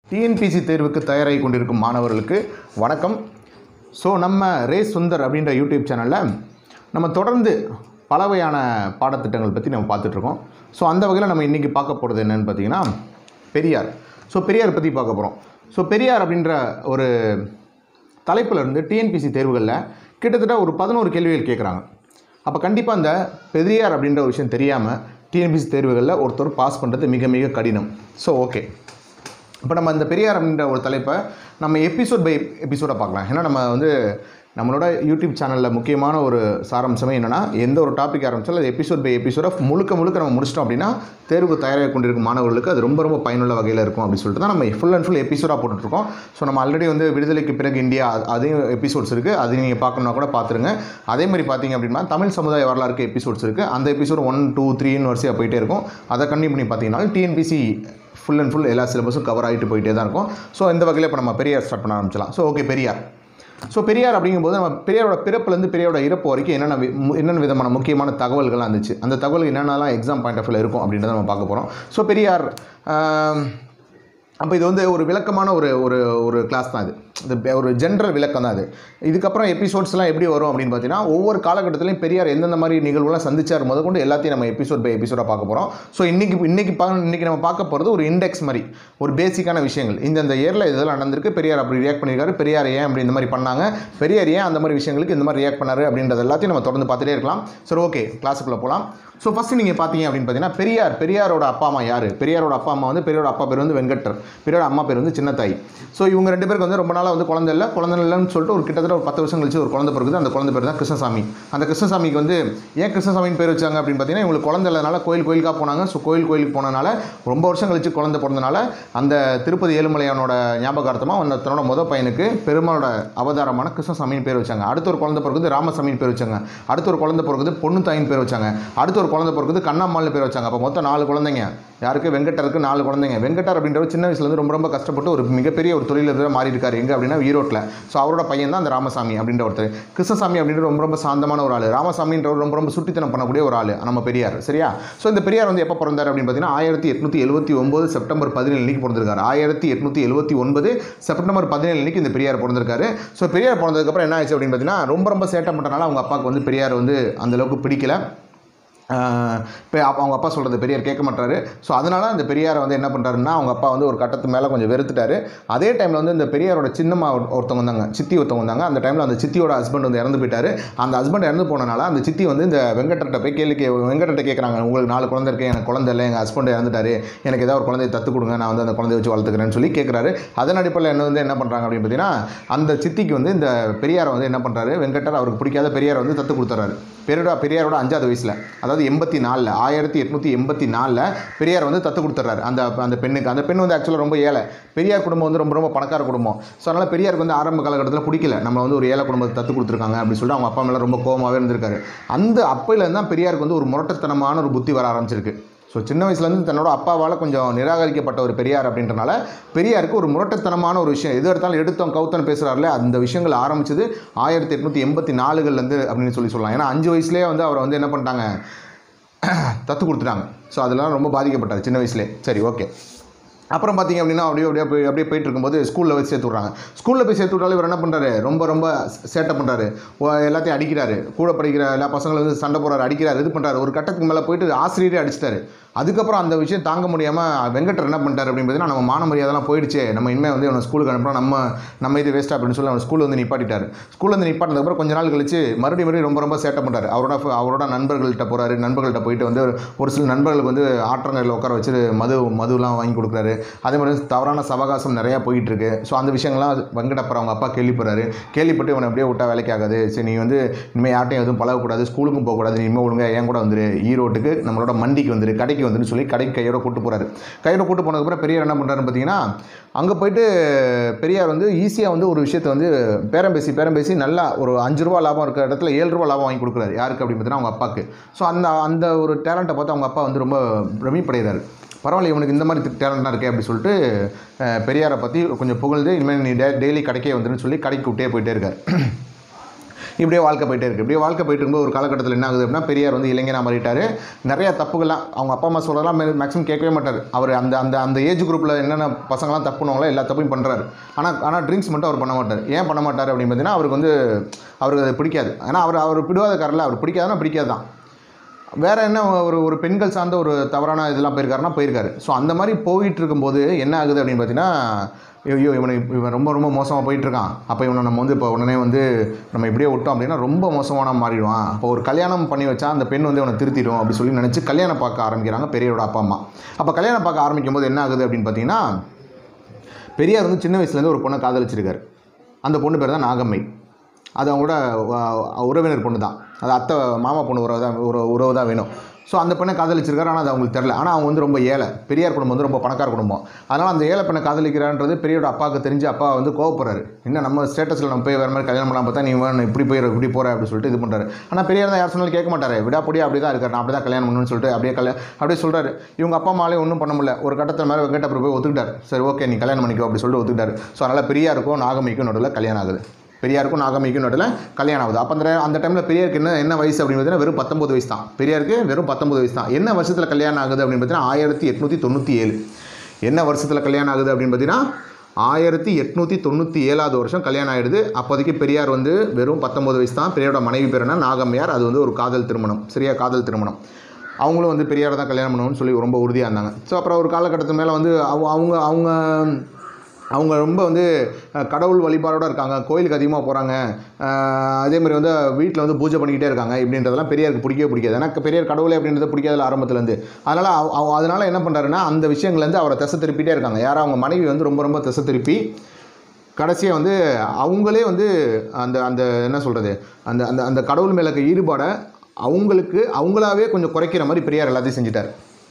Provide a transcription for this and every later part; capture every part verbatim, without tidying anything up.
TNPSC தேர்வுக்கு தயாராகி கொண்டிருக்கும் மாணவர்களுக்கு வணக்கம். ஸோ நம்ம ரே சுந்தர் அப்படின்ற யூடியூப் சேனலில் நம்ம தொடர்ந்து பலவையான பாடத்திட்டங்கள் பற்றி நம்ம பார்த்துட்ருக்கோம். ஸோ அந்த வகையில் நம்ம இன்றைக்கி பார்க்க போகிறது என்னென்னு பார்த்தீங்கன்னா பெரியார். ஸோ பெரியார் பற்றி பார்க்க போகிறோம். ஸோ பெரியார் அப்படின்ற ஒரு தலைப்பில் இருந்து டிஎன்பிசி தேர்வுகளில் கிட்டத்தட்ட ஒரு பதினோரு கேள்விகள் கேட்குறாங்க. அப்போ கண்டிப்பாக அந்த பெரியார் அப்படின்ற ஒரு விஷயம் தெரியாமல் டிஎன்பிசி தேர்வுகளில் ஒருத்தர் பாஸ் பண்ணுறது மிக மிக கடினம். ஸோ ஓகே, இப்போ நம்ம இந்த பெரியார் அப்படின்ற ஒரு தலைப்பை நம்ம எபிசோட் பை எபிசோடாக பார்க்கலாம். ஏன்னா நம்ம வந்து நம்மளோட யூடியூப் சேனலில் முக்கியமான ஒரு சாராம்சமே என்னென்னா, எந்த ஒரு டாபிக் ஆரம்பித்தாலும் அது எபிசோட் பை எபிசோடாக முழுக்க முழுக்க நம்ம முடிச்சிட்டோம் அப்படின்னா தேர்வுக்கு தயாராக கொண்டிருக்கும் மாணவர்களுக்கு அது ரொம்ப ரொம்ப பயனுள்ள வகையில் இருக்கும் அப்படின்னு சொல்லிட்டு தான் நம்ம ஃபுல் அண்ட் ஃபுல் எபிசோடாக போட்டுட்ருக்கோம். ஸோ நம்ம ஆல்ரெடி வந்து விடுதலைக்கு பிறகு இந்தியா அதையும் எபிசோட்ஸ் இருக்குது, அது நீங்கள் பார்க்கணுன்னா கூட பார்த்துருங்க. அதே மாதிரி பார்த்தீங்க அப்படின்னா தமிழ் சமுதாய வரலாறுக்கு எபிசோட்ஸ் இருக்குது. அந்த எபிசோட் ஒன் டூ த்ரீன்னு வரிசையாக போயிட்டே இருக்கும். அதை கண்டினியூ பண்ணி பார்த்தீங்கன்னா டிஎன்பிசி ஃபுல் அண்ட் ஃபுல் எல்லா சிலபஸும் கவர் ஆகிட்டு போயிட்டே தான் இருக்கும். ஸோ இந்த வகையில் இப்போ நம்ம பெரியார் ஸ்டார்ட் பண்ண ஆரம்பிச்சலாம். So okay, Periyar. So Periyar அப்படிங்கும்போது நம்ம பெரியாரோட பிறப்புலேருந்து பெரியாரோட இறப்பு வரைக்கும் என்னென்ன என்னென்ன விதமான முக்கியமான தகவல்கள்லாம் இருந்துச்சு, அந்த தகவல் என்னென்னலாம் எக்ஸாம் பாயிண்ட் ஆஃப் வியூவில் இருக்கும் அப்படின்றத நம்ம பார்க்க போகிறோம். ஸோ பெரியார் அப்போ இது வந்து ஒரு விளக்கமான ஒரு ஒரு ஒரு கிளாஸ் தான். இது இது ஒரு ஜென்ரல் விளக்கம் தான். அது இதுக்கப்புறம் எபிசோட்ஸ்லாம் எப்படி வரும் அப்படின்னு பார்த்தீங்கன்னா ஒவ்வொரு காலகட்டத்திலையும் பெரியார் எந்தெந்த மாதிரி நிகழ்வுலாம் சந்திச்சார் முத கொண்டு எல்லாத்தையும் நம்ம எபிசோட் பை எபிசோடாக பார்க்க போகிறோம். ஸோ இன்றைக்கி இன்றைக்கி பா இன்றைக்கி நம்ம பார்க்க போகிறது ஒரு இண்டெக்ஸ் மாதிரி, ஒரு பேசிக்கான விஷயங்கள். இந்த இயரில் இதெல்லாம் நடந்திருக்கு, பெரியார் அப்படி ரியாக்ட் பண்ணியிருக்காரு, பெரியார் ஏன் அப்படி இந்த மாதிரி பண்ணாங்க, பெரியார் ஏன் அந்த மாதிரி விஷயங்களுக்கு இந்த மாதிரி ரியாக்ட் பண்ணார் அப்படின்றது எல்லாத்தையும் நம்ம தொடர்ந்து பார்த்துட்டே இருக்கலாம். சரி ஓகே, கிளாஸுக்குள்ளே போகலாம். ஸோ ஃபஸ்ட்டு நீங்கள் பார்த்தீங்க அப்படின்னு பார்த்தீங்கன்னா பெரியார் பெரியாரோட அப்பா அம்மா யார்? பெரியாரோட அப்பா அம்மா வந்து பெரியாரோட அப்பா பேர் வந்து வெங்கட்டர், பெரியாரோட அம்மா பேர் வந்து சின்னத்தாய். ஸோ இவங்க ரெண்டு பேருக்கு வந்து ரொம்ப நாளாக வந்து குழந்தை இல்லை குழந்தை இல்லைன்னு சொல்லிட்டு ஒரு கிட்டத்தட்ட ஒரு பத்து வருஷம் கழிச்சு ஒரு குழந்தை பிறகுது. அந்த குழந்தை பேர் தான் கிருஷ்ணசாமி. அந்த கிருஷ்ணசாமிக்கு வந்து ஏன் கிருஷ்ணசாமின்னு பேர் வச்சாங்க அப்படின்னு பார்த்தீங்கன்னா இவங்களுக்கு குழந்தை இல்லைனால கோயில் கோயிலுக்காக போனாங்க. ஸோ கோயில் கோயிலுக்கு போனனால ரொம்ப வருஷம் கழிச்சு குழந்தை பிறந்தனால அந்த திருப்பதி ஏழுமலையானோட ஞாபகார்த்தமாக அந்த தன்னோட முதல் பையனுக்கு பெருமாளோட அவதாரமான கிருஷ்ணசாமின்னு பேர் வச்சாங்க. அடுத்த ஒரு குழந்தை பிறகுது ராமசாமின்னு பேர் வச்சாங்க. அடுத்த ஒரு குழந்தை பிறகுது பொண்ணு தாயின்னு பேர் வச்சாங்க. அடுத்த ஒரு குழந்தை பிறகுது கண்ணம்மாள்னு பேர் வச்சாங்க. அப்போ மொத்தம் நாலு குழந்தைங்க. யாருக்கு? வெங்கட்டருக்கு நாலு குழந்தைங்க. வெங்கட்டர் அப்படின்றவர் சின்ன வயசுலேருந்து ரொம்ப ரொம்ப கஷ்டப்பட்டு ஒரு மிகப்பெரிய ஒரு தொழிலதிபராக மாறி இருக்காரு. எங்கே அப்படின்னா ஈரோட்டில். ஸோ அவரோட பையன் தான் அந்த ராமசாமி அப்படின்ற ஒருத்தர். கிருஷ்ணசாமி அப்படின்ற ரொம்ப ரொம்ப சாந்தமான ஒரு ஆள். ராமசாமின்றவர் ரொம்ப ரொம்ப சுட்டித்தனம் பண்ணக்கூடிய ஒரு ஆள் நம்ம பெரியார். சரியா? ஸோ இந்த பெரியார் வந்து எப்போ பிறந்தார் அப்படின்னு பார்த்தீங்கன்னா ஆயிரத்தி எட்நூற்றி எழுபத்தி ஒன்பது செப்டம்பர் பதினேழு அன்னைக்கு பிறந்திருக்காரு. ஆயிரத்தி எட்நூற்றி எழுபத்தி ஒன்பது செப்டம்பர் பதினேழு அன்னைக்கு இந்த பெரியார் பிறந்திருக்காரு. ஸோ பெரியார் பிறந்ததுக்கப்புறம் என்ன ஆச்சு அப்படின்னு பார்த்தீங்கன்னா ரொம்ப ரொம்ப சேட்டை பண்ணுறதுனால அவங்க அப்பாவுக்கு வந்து பெரியார் வந்து அந்தளவுக்கு பிடிக்கல. இப்போ அவங்க அப்பா சொல்கிறது பெரியார் கேட்க மாட்டாரு. ஸோ அதனால் அந்த பெரியாரை வந்து என்ன பண்ணுறாருன்னா அவங்க அப்பா வந்து ஒரு கட்டத்து மேலே கொஞ்சம் வெறுத்துட்டார். அதே டைமில் வந்து இந்த பெரியாரோட சின்னம்மா ஒருத்தவங்க வந்தாங்க, சித்தி ஒருத்தவங்க வந்தாங்க. அந்த டைமில் அந்த சித்தியோட ஹஸ்பண்ட் வந்து இறந்து போயிட்டார். அந்த ஹஸ்பண்ட் இறந்து போனனால அந்த சித்தி வந்து இந்த வெங்கட்டர்கிட்ட போய் கேள்வி கே வெங்கட்டர்கிட்ட கேட்குறாங்க, உங்களுக்கு நாலு குழந்தை இருக்குது, எனக்கு குழந்தை இல்லை, எங்கள் ஹஸ்பண்ட் இறந்துட்டார், எனக்கு ஏதாவது ஒரு குழந்தைய தத்து கொடுங்க, நான் வந்து அந்த குழந்தைய வச்சு வளர்த்துக்கிறேன்னு சொல்லி கேட்குறாரு. அதன் அடிப்படையில் என்ன வந்து என்ன பண்ணுறாங்க அப்படின்னு பார்த்தீங்கன்னா அந்த சித்திக்கு வந்து இந்த பெரியாரை வந்து என்ன பண்ணுறாரு, வெங்கட்டர் அவருக்கு பிடிக்காத பெரியாரை வந்து தத்து கொடுத்துறாரு. பெரியாரோட பெரியாரோட அஞ்சாவது வயசில், அதாவது எண்பத்தி நாலில் ஆயிரத்தி எட்நூற்றி எண்பத்தி நாலில் பெரியார் வந்து தத்து கொடுத்துட்றாரு அந்த அந்த பெண்ணுக்கு. அந்த பெண் வந்து ஆக்சுவலாக ரொம்ப ஏழை. பெரியார் குடும்பம் வந்து ரொம்ப ரொம்ப பணக்கார குடும்பம். ஸோ அதனால் பெரியாருக்கு வந்து ஆரம்ப காலகட்டத்தில் பிடிக்கல, நம்ம வந்து ஒரு ஏழை குடும்பத்தை தத்து கொடுத்துருக்காங்க அப்படின்னு சொல்லிட்டு அவங்க அப்பா மேலே ரொம்ப கோபமாகவே இருந்திருக்காரு. அந்த அப்பையிலேருந்து தான் பெரியாருக்கு வந்து ஒரு முரட்டத்தனமான ஒரு புத்தி வர ஆரம்பிச்சிருக்கு. ஸோ சின்ன வயசுலேருந்து தன்னோட அப்பாவால் கொஞ்சம் நிராகரிக்கப்பட்ட ஒரு பெரியார் அப்படின்றனால பெரியாருக்கு ஒரு முரட்டத்தனமான ஒரு விஷயம், எது எடுத்தாலும் எடுத்தோம் கவுத்தன் பேசுகிறாருல, அந்த விஷயங்கள் ஆரம்பிச்சது ஆயிரத்தி எட்நூற்றி எண்பத்தி நாலுகள்லேருந்து அப்படின்னு சொல்லி சொல்லலாம். ஏன்னா அஞ்சு வயசுலேயே வந்து அவரை வந்து என்ன பண்ணிட்டாங்க, தத்து கொடுத்துட்டாங்க. ஸோ அதெல்லாம் ரொம்ப பாதிக்கப்பட்டார் சின்ன வயசுலேயே. சரி ஓகே. அப்புறம் பார்த்திங்க அப்படின்னா அப்படியே அப்படியே போய் அப்படியே போயிட்டு இருக்கும்போது ஸ்கூலில் வச்சு சேர்த்து விட்றாங்க. ஸ்கூலில் போய் சேர்த்து விட்டாலும் இவர் என்ன பண்ணுறாரு, ரொம்ப ரொம்ப சேட்டை பண்ணுறாரு, எல்லாத்தையும் அடிக்கிறாரு, கூட படிக்கிற எல்லா பசங்களும் வந்து சண்டை போடுறாரு, அடிக்கிறாரு, இது பண்ணுறாரு. ஒரு கட்டத்துக்கு மேலே போயிட்டு ஆசிரியரே அடிச்சிட்டாரு. அதுக்கப்புறம் அந்த விஷயம் தாங்க முடியாமல் வெங்கட்டர் என்ன பண்ணிட்டார் அப்படின்னு பார்த்தீங்கன்னா நம்ம மான மரியாதைலாம் போயிடுச்சு, நம்ம இனிமேல் வந்து அவனை ஸ்கூலுக்கு அனுப்புகிறோம், நம்ம நம்ம இது வேஸ்ட்டாக அப்படின்னு சொல்லி அவன் ஸ்கூலில் வந்து நிப்பாட்டிட்டார். ஸ்கூலில் வந்து நிப்பாட்டினதுக்கப்புறம் கொஞ்ச நாள் கழிச்சு மறுபடியும் மறுபடியும் ரொம்ப ரொம்ப சேட்டை பண்ணுறாரு. அவரோட அவரோட நண்பர்கள்ட்ட போகிறாரு. நண்பர்கள்ட்ட போயிட்டு வந்து ஒரு சில நண்பர்களுக்கு வந்து ஆற்றங்கரையில் உட்கார வச்சு மது மதுலாம் வாங்கி கொடுக்குறாரு. அதே மாதிரி தவறான சவகாசம் நிறையா போயிட்டு இருக்கு. ஸோ அந்த விஷயங்கள்லாம் வெங்கடப்பர் அவங்க அப்பா கேள்விப்படுறாரு. கேள்விப்பட்டு இவனை அப்படியே விட்டா வேலைக்கு ஆகாது, சரி நீ வந்து இனிமேல் யார்ட்டையும் எதுவும் பழகக்கூடாது, ஸ்கூலுக்கும் போகக்கூடாது, இனிமேல் ஒழுங்காக என் கூட வந்துரு, ஈரோட்டுக்கு நம்மளோட மண்டிக்கு வந்துரு, கடைக்கு வந்துன்னு சொல்லி கடைக்கு கையோட கூட்டு போகிறாரு. கையோட கூட்டு போனதுக்கப்புறம் பெரியார் என்ன பண்ணுறாருன்னு பார்த்தீங்கன்னா அங்கே போயிட்டு பெரியார் வந்து ஈஸியாக வந்து ஒரு விஷயத்தை வந்து பேரம் பேசி பேரம் பேசி நல்லா ஒரு அஞ்சு ரூபா லாபம் இருக்கிற இடத்துல ஏழு ரூபா லாபம் வாங்கி கொடுக்குறாரு. யாருக்கு அப்படின்னு பார்த்தீங்கன்னா அவங்க அப்பாவுக்கு. ஸோ அந்த அந்த ஒரு டேலண்ட்டை பார்த்து அவங்க அப்பா வந்து ரொம்ப பிரமிப்படைகிறார். பரவாயில்ல இவனுக்கு இந்த மாதிரி டேலண்டாக இருக்கே அப்படின்னு சொல்லிட்டு பெரியாரை பற்றி கொஞ்சம் புகழ்ந்து இனிமேல் நீ டே டெய்லி கடைக்கே வந்துன்னு சொல்லி கடைக்கு விட்டே போயிட்டே இருக்கார். இப்படியே வாழ்க்கை போயிட்டே இருக்குது. இப்படியே வாழ்க்கை போயிட்டு இருக்கும்போது ஒரு காலகட்டத்தில் என்ன ஆகுது அப்படின்னா, பெரியார் வந்து இளைஞனாக மாறிட்டார். நிறையா தப்புகள்லாம் அவங்க அப்பா அம்மா சொல்கிறதெல்லாம் மேக்ஸிமம் கேட்கவே மாட்டார். அவர் அந்த அந்த அந்த ஏஜ் குரூப்பில் என்னென்ன பசங்களாம் தப்பு பண்ணுவாங்களோ எல்லா தப்பையும் பண்ணுறாரு. ஆனால் ஆனால் ட்ரிங்க்ஸ் மட்டும் அவர் பண்ண மாட்டார். ஏன் பண்ண மாட்டார் அப்படின்னு பார்த்தீங்கன்னா, அவருக்கு வந்து அவருக்கு அது பிடிக்காது. ஏன்னா அவர் அவர் பிடிவாதக்காரில் அவர் பிடிக்காதுன்னா பிடிக்காது தான். வேறு என்ன ஒரு ஒரு பெண்கள் சார்ந்த ஒரு தவறான இதெல்லாம் போயிருக்காருன்னா போயிருக்காரு. ஸோ அந்த மாதிரி போயிட்டு இருக்கும்போது என்ன ஆகுது அப்படின்னு பார்த்தீங்கன்னா, ஐயோ இவனை இவன் ரொம்ப ரொம்ப மோசமாக போயிட்டுருக்கான், அப்போ இவனை நம்ம வந்து இப்போ உடனே வந்து நம்ம இப்படியே விட்டோம் அப்படின்னா ரொம்ப மோசமான மாறிடுவான், அப்போ ஒரு கல்யாணம் பண்ணி வச்சா அந்த பெண் வந்து அவனை திருத்திடும் அப்படி சொல்லி நினச்சி கல்யாணம் பார்க்க ஆரம்பிக்கிறாங்க பெரியாரோட அப்பா அம்மா. அப்போ கல்யாணம் பார்க்க ஆரம்பிக்கும் போது என்ன ஆகுது அப்படின்னு பார்த்தீங்கன்னா, பெரியார் வந்து சின்ன வயசுலேருந்து ஒரு பொண்ணை காதலிச்சிருக்காரு. அந்த பொண்ணு பேர் தான் நாகம்மை. அது அவங்களோட உறவினர் பொண்ணு தான். அது அத்தை மாமா பொண்ணு உறவு தான் ஒரு உறவு தான் வேணும். ஸோ அந்த பெண்ணை காதலிச்சிருக்காரு. ஆனால் அது அவங்களுக்கு தெரில. ஆனால் அவங்க வந்து ரொம்ப ஏழை. பெரியார் குடும்பம் வந்து ரொம்ப பணக்கார குடும்பம். அதனால் அந்த ஏழை பெண்ணை காதலிக்கிறான்றது பெரியோட அப்பாவுக்கு தெரிஞ்சு அப்பா வந்து கோவப்படுறாரு. என்ன நம்ம ஸ்டேட்டஸில் நம்ம போய் வேறு மாதிரி கல்யாணம் பண்ணலாம் பார்த்தா நீ வேணும் இப்படி போயிட இப்படி போகிற அப்படின்னு சொல்லிட்டு இது பண்ணுறாரு. ஆனால் பெரியார் தான் யார் சொன்னாலும் கேட்க மாட்டார். விடா பொடியா அப்படி தான் இருக்கார், நான் அப்படி தான் கல்யாணம் பண்ணணும்னு சொல்லிட்டு அப்படியே கல்யாணம் அப்படியே சொல்கிறாரு. இவங்க அப்பா அம்மாலே ஒன்றும் பண்ண முடியல. ஒரு கட்டத்தில் மேலே வெங்கட் அப்புறம் போய் ஒத்துக்கிட்டார். சரி ஓகே நீ கல்யாணம் பண்ணிக்கோ அப்படி சொல்லிட்டு ஒத்துக்கிட்டார். ஸோ அதனால் பெரியாருக்கும் நாகம்மைக்கும் நடுவில் கல்யாணம் ஆகுது. பெரியாருக்கும் நாகம்மைக்கும் நடுவில் கல்யாணம் ஆகுது. அப்போ அந்த அந்த டைமில் பெரியாருக்கு என்ன என்ன வயசு அப்படின்னு பார்த்தீங்கன்னா வெறும் பத்தொம்பது வயசு தான். பெரியாருக்கு வெறும் பத்தொம்பது வயசு தான். என்ன வருஷத்தில் கல்யாணம் ஆகுது அப்படின்னு பார்த்தீங்கன்னா ஆயிரத்தி எட்நூற்றி தொண்ணூற்றி ஏழு என்ன வருஷத்தில் கல்யாணம் ஆகுது அப்படின்னு பார்த்தீங்கன்னா ஆயிரத்தி எட்நூற்றி தொண்ணூற்றி ஏழாவது வருஷம் கல்யாணம் ஆகிடுது. அப்போதைக்கு பெரியார் வந்து வெறும் பத்தொம்பது வயசு தான். பெரியாரோட மனைவி பேர் என்ன நாகம்மையார். அது வந்து ஒரு காதல் திருமணம். சரியா காதல் திருமணம். அவங்களும் வந்து பெரியாரை தான் கல்யாணம் பண்ணணும்னு சொல்லி ரொம்ப உறுதியாக இருந்தாங்க. ஸோ அப்புறம் ஒரு காலகட்டத்து மேலே வந்து அவங்க அவங்க அவங்க ரொம்ப வந்து கடவுள் வழிபாடோடு இருக்காங்க, கோயிலுக்கு அதிகமாக போகிறாங்க, அதேமாதிரி வந்து வீட்டில் வந்து பூஜை பண்ணிக்கிட்டே இருக்காங்க. இப்படின்றதெல்லாம் பெரியாருக்கு பிடிக்கவே பிடிக்காது. ஏன்னா பெரியார் கடவுளே அப்படின்றத பிடிக்காதுல ஆரம்பத்துலேருந்து. அதனால் அதனால் என்ன பண்ணுறாருன்னா அந்த விஷயங்கள்லேருந்து அவரை திசை திருப்பிட்டே இருக்காங்க. யாரும் அவங்க மனைவி வந்து ரொம்ப ரொம்ப திசை திருப்பி கடைசியாக வந்து அவங்களே வந்து அந்த அந்த என்ன சொல்கிறது அந்த அந்த அந்த கடவுள் மேலே ஈடுபாடை அவங்களுக்கு அவங்களாவே கொஞ்சம் குறைக்கிற மாதிரி பெரியார் எல்லாத்தையும் செஞ்சுட்டார்.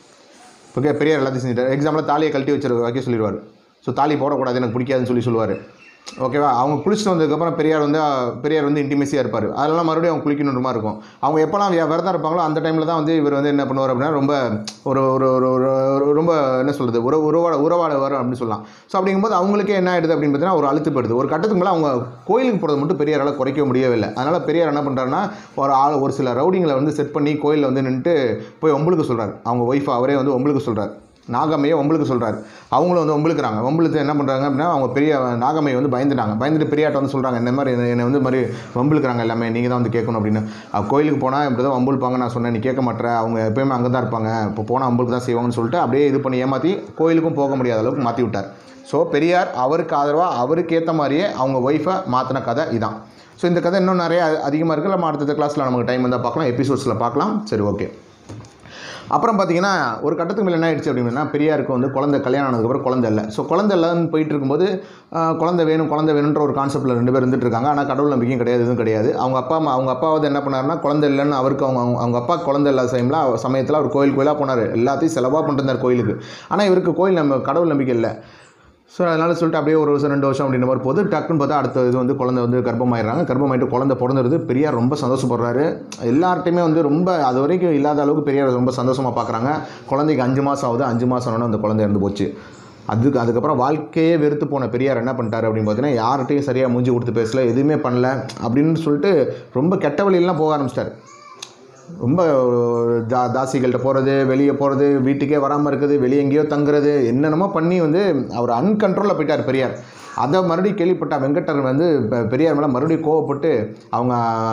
ஓகே பெரியார் எல்லாத்தையும் செஞ்சுட்டார். எக்ஸாம்பிள் தாலியை கழட்டி வச்சு வைக்க சொல்லிடுவார். ஸோ தாலி போடக்கூடாது எனக்கு பிடிக்காதுன்னு சொல்லி சொல்லுவார். ஓகேவா அவங்க குளிச்சுட்டு வந்ததுக்கப்புறம் பெரியார் வந்து பெரியார் வந்து இன்டிமேசியாக இருப்பார். அதெல்லாம் மறுபடியும் அவங்க குளிக்கணுன்ற மாதிரி இருக்கும். அவங்க எப்போலாம் விரதம் இருப்பாங்களோ அந்த டைமில் தான் வந்து இவர் வந்து என்ன பண்ணுவார் அப்படின்னா ரொம்ப ஒரு ஒரு ஒரு ரொம்ப என்ன சொல்கிறது ஒரு உறவாட உறவாட வரும் அப்படின்னு சொல்லலாம். ஸோ அப்படிங்கும்போது அவங்களுக்கே என்ன ஆகிடுது அப்படின்னு பார்த்தீங்கன்னா ஒரு அழுத்துப்படுது. ஒரு கட்டத்துக்கு மேலே அவங்க கோயிலுக்கு போகிறது மட்டும் பெரியாரால் குறைக்க முடியவே இல்லை. அதனால் பெரியார் என்ன பண்ணுறாருன்னா ஒரு ஆள் ஒரு சில ரவுடிங்களை வந்து செட் பண்ணி கோயிலில் வந்து நின்றுட்டு போய் ஒம்பளுக்கு சொல்கிறார். அவங்க ஒய்ஃபை அவரே வந்து ஒம்பளுக்கு சொல்கிறார். நாகம்மையை ஒம்பளுக்கு சொல்கிறார். அவங்களும் வந்து ஒம்பளுக்குறாங்க. ஒம்பளுக்கு என்ன பண்ணுறாங்க அப்படின்னா அவங்க பெரிய நாகம்மையை வந்து பயந்துட்டாங்க. பயந்துட்டு பெரியாட்ட வந்து சொல்கிறாங்க இந்த மாதிரி என்னை வந்து மாதிரி வம்புழுக்கிறாங்க எல்லாமே, நீங்கள் தான் வந்து கேட்கணும் அப்படின்னு. கோயிலுக்கு போனால் இப்படி தான் வம்புழுப்பாங்க நான் சொன்னேன், நீ கேட்க மாட்டேற, அவங்க எப்போயுமே அங்கே தான் இருப்பாங்க, இப்போ போனால் வம்புளுக்கு தான் செய்வாங்கன்னு சொல்லிட்டு அப்படியே இது பண்ணி ஏமாற்றி கோயிலுக்கும் போக முடியாத அளவுக்கு மாற்றி விட்டார். ஸோ பெரியார் அவருக்கு ஆதரவாக அவருக்கு ஏற்ற மாதிரியே அவங்க ஒய்ஃபை மாற்றின கதை இதான். ஸோ இந்த கதை இன்னும் நிறைய அதிகமாக இருக்குது. நம்ம அடுத்த கிளாஸில் நமக்கு டைம் வந்தால் பார்க்கலாம், எபிசோட்ஸில் பார்க்கலாம். சரி ஓகே. அப்புறம் பார்த்தீங்கன்னா ஒரு கட்டத்துக்கு மேலே என்ன ஆயிடுச்சு அப்படின்னா பெரியாருக்கு வந்து குழந்தை கல்யாணம் ஆனதுக்கப்புறம் குழந்தை இல்லை. ஸோ குழந்தை இல்லைன்னு போயிட்டு இருக்கும்போது குழந்தை வேணும் குழந்தை வேணுன்ற ஒரு கான்செப்ட்டில் ரெண்டு பேர் இருந்துட்டு இருக்காங்க. ஆனால் கடவுள் நம்பிக்கையும் கிடையாது, எதுவும் கிடையாது. அவங்க அப்பா அம்மா அவங்க அப்பா வந்து என்ன பண்ணாருன்னா குழந்தை இல்லைன்னு அவருக்கு அவங்க அவங்க அப்பா குழந்தை இல்லாத சமயத்தில் சமயத்தில் அவர் கோயில் கோயிலாக போனார். எல்லாத்தையும் செலவாக பண்ணிருந்தார் கோயிலுக்கு. ஆனால் இவருக்கு கோயில் நம்ம கடவுள் நம்பிக்கை இல்லை. ஸோ அதனால் சொல்லிட்டு அப்படியே ஒரு வருஷம் ரெண்டு வருஷம் அப்படின்ற மாதிரி போது டக்குன்னு பார்த்தா அடுத்த இது வந்து குழந்தை வந்து கர்ப்பமாயிடுறாங்க. கர்ப்பமாயிட்டு குழந்தை பிறந்துருது. பெரியார் ரொம்ப சந்தோஷப்படுறாரு. எல்லார்ட்டையுமே வந்து ரொம்ப அது வரைக்கும் இல்லாத அளவுக்கு பெரியார் ரொம்ப சந்தோஷமாக பார்க்குறாங்க. குழந்தைக்கு அஞ்சு மாதம் ஆகுது. அஞ்சு மாதம் ஆனோன்னு அந்த குழந்தை இறந்து போச்சு. அதுக்கு அதுக்கப்புறம் வாழ்க்கையே வெறுத்து போன பெரியார் என்ன பண்ணிட்டார் அப்படின்னு பார்த்தீங்கன்னா யார்கிட்டையும் சரியாக மூஞ்சி கொடுத்து பேசல, எதுவுமே பண்ணல அப்படின்னு சொல்லிட்டு ரொம்ப கெட்ட வழியெல்லாம் போக ஆரம்பிச்சிட்டார். ரொம்ப தா தாசிகள்கிட்ட போகிறது, வெளியே போகிறது, வீட்டுக்கே வராமல் இருக்குது, வெளியே எங்கேயோ தங்குறது, என்னென்னமோ பண்ணி வந்து அவர் அன்கண்ட்ரோலில் போயிட்டார் பெரியார். அதை மறுபடியும் கேள்விப்பட்ட வெங்கட்டர் வந்து பெரியார் மேலே மறுபடியும் கோவப்பட்டு அவங்க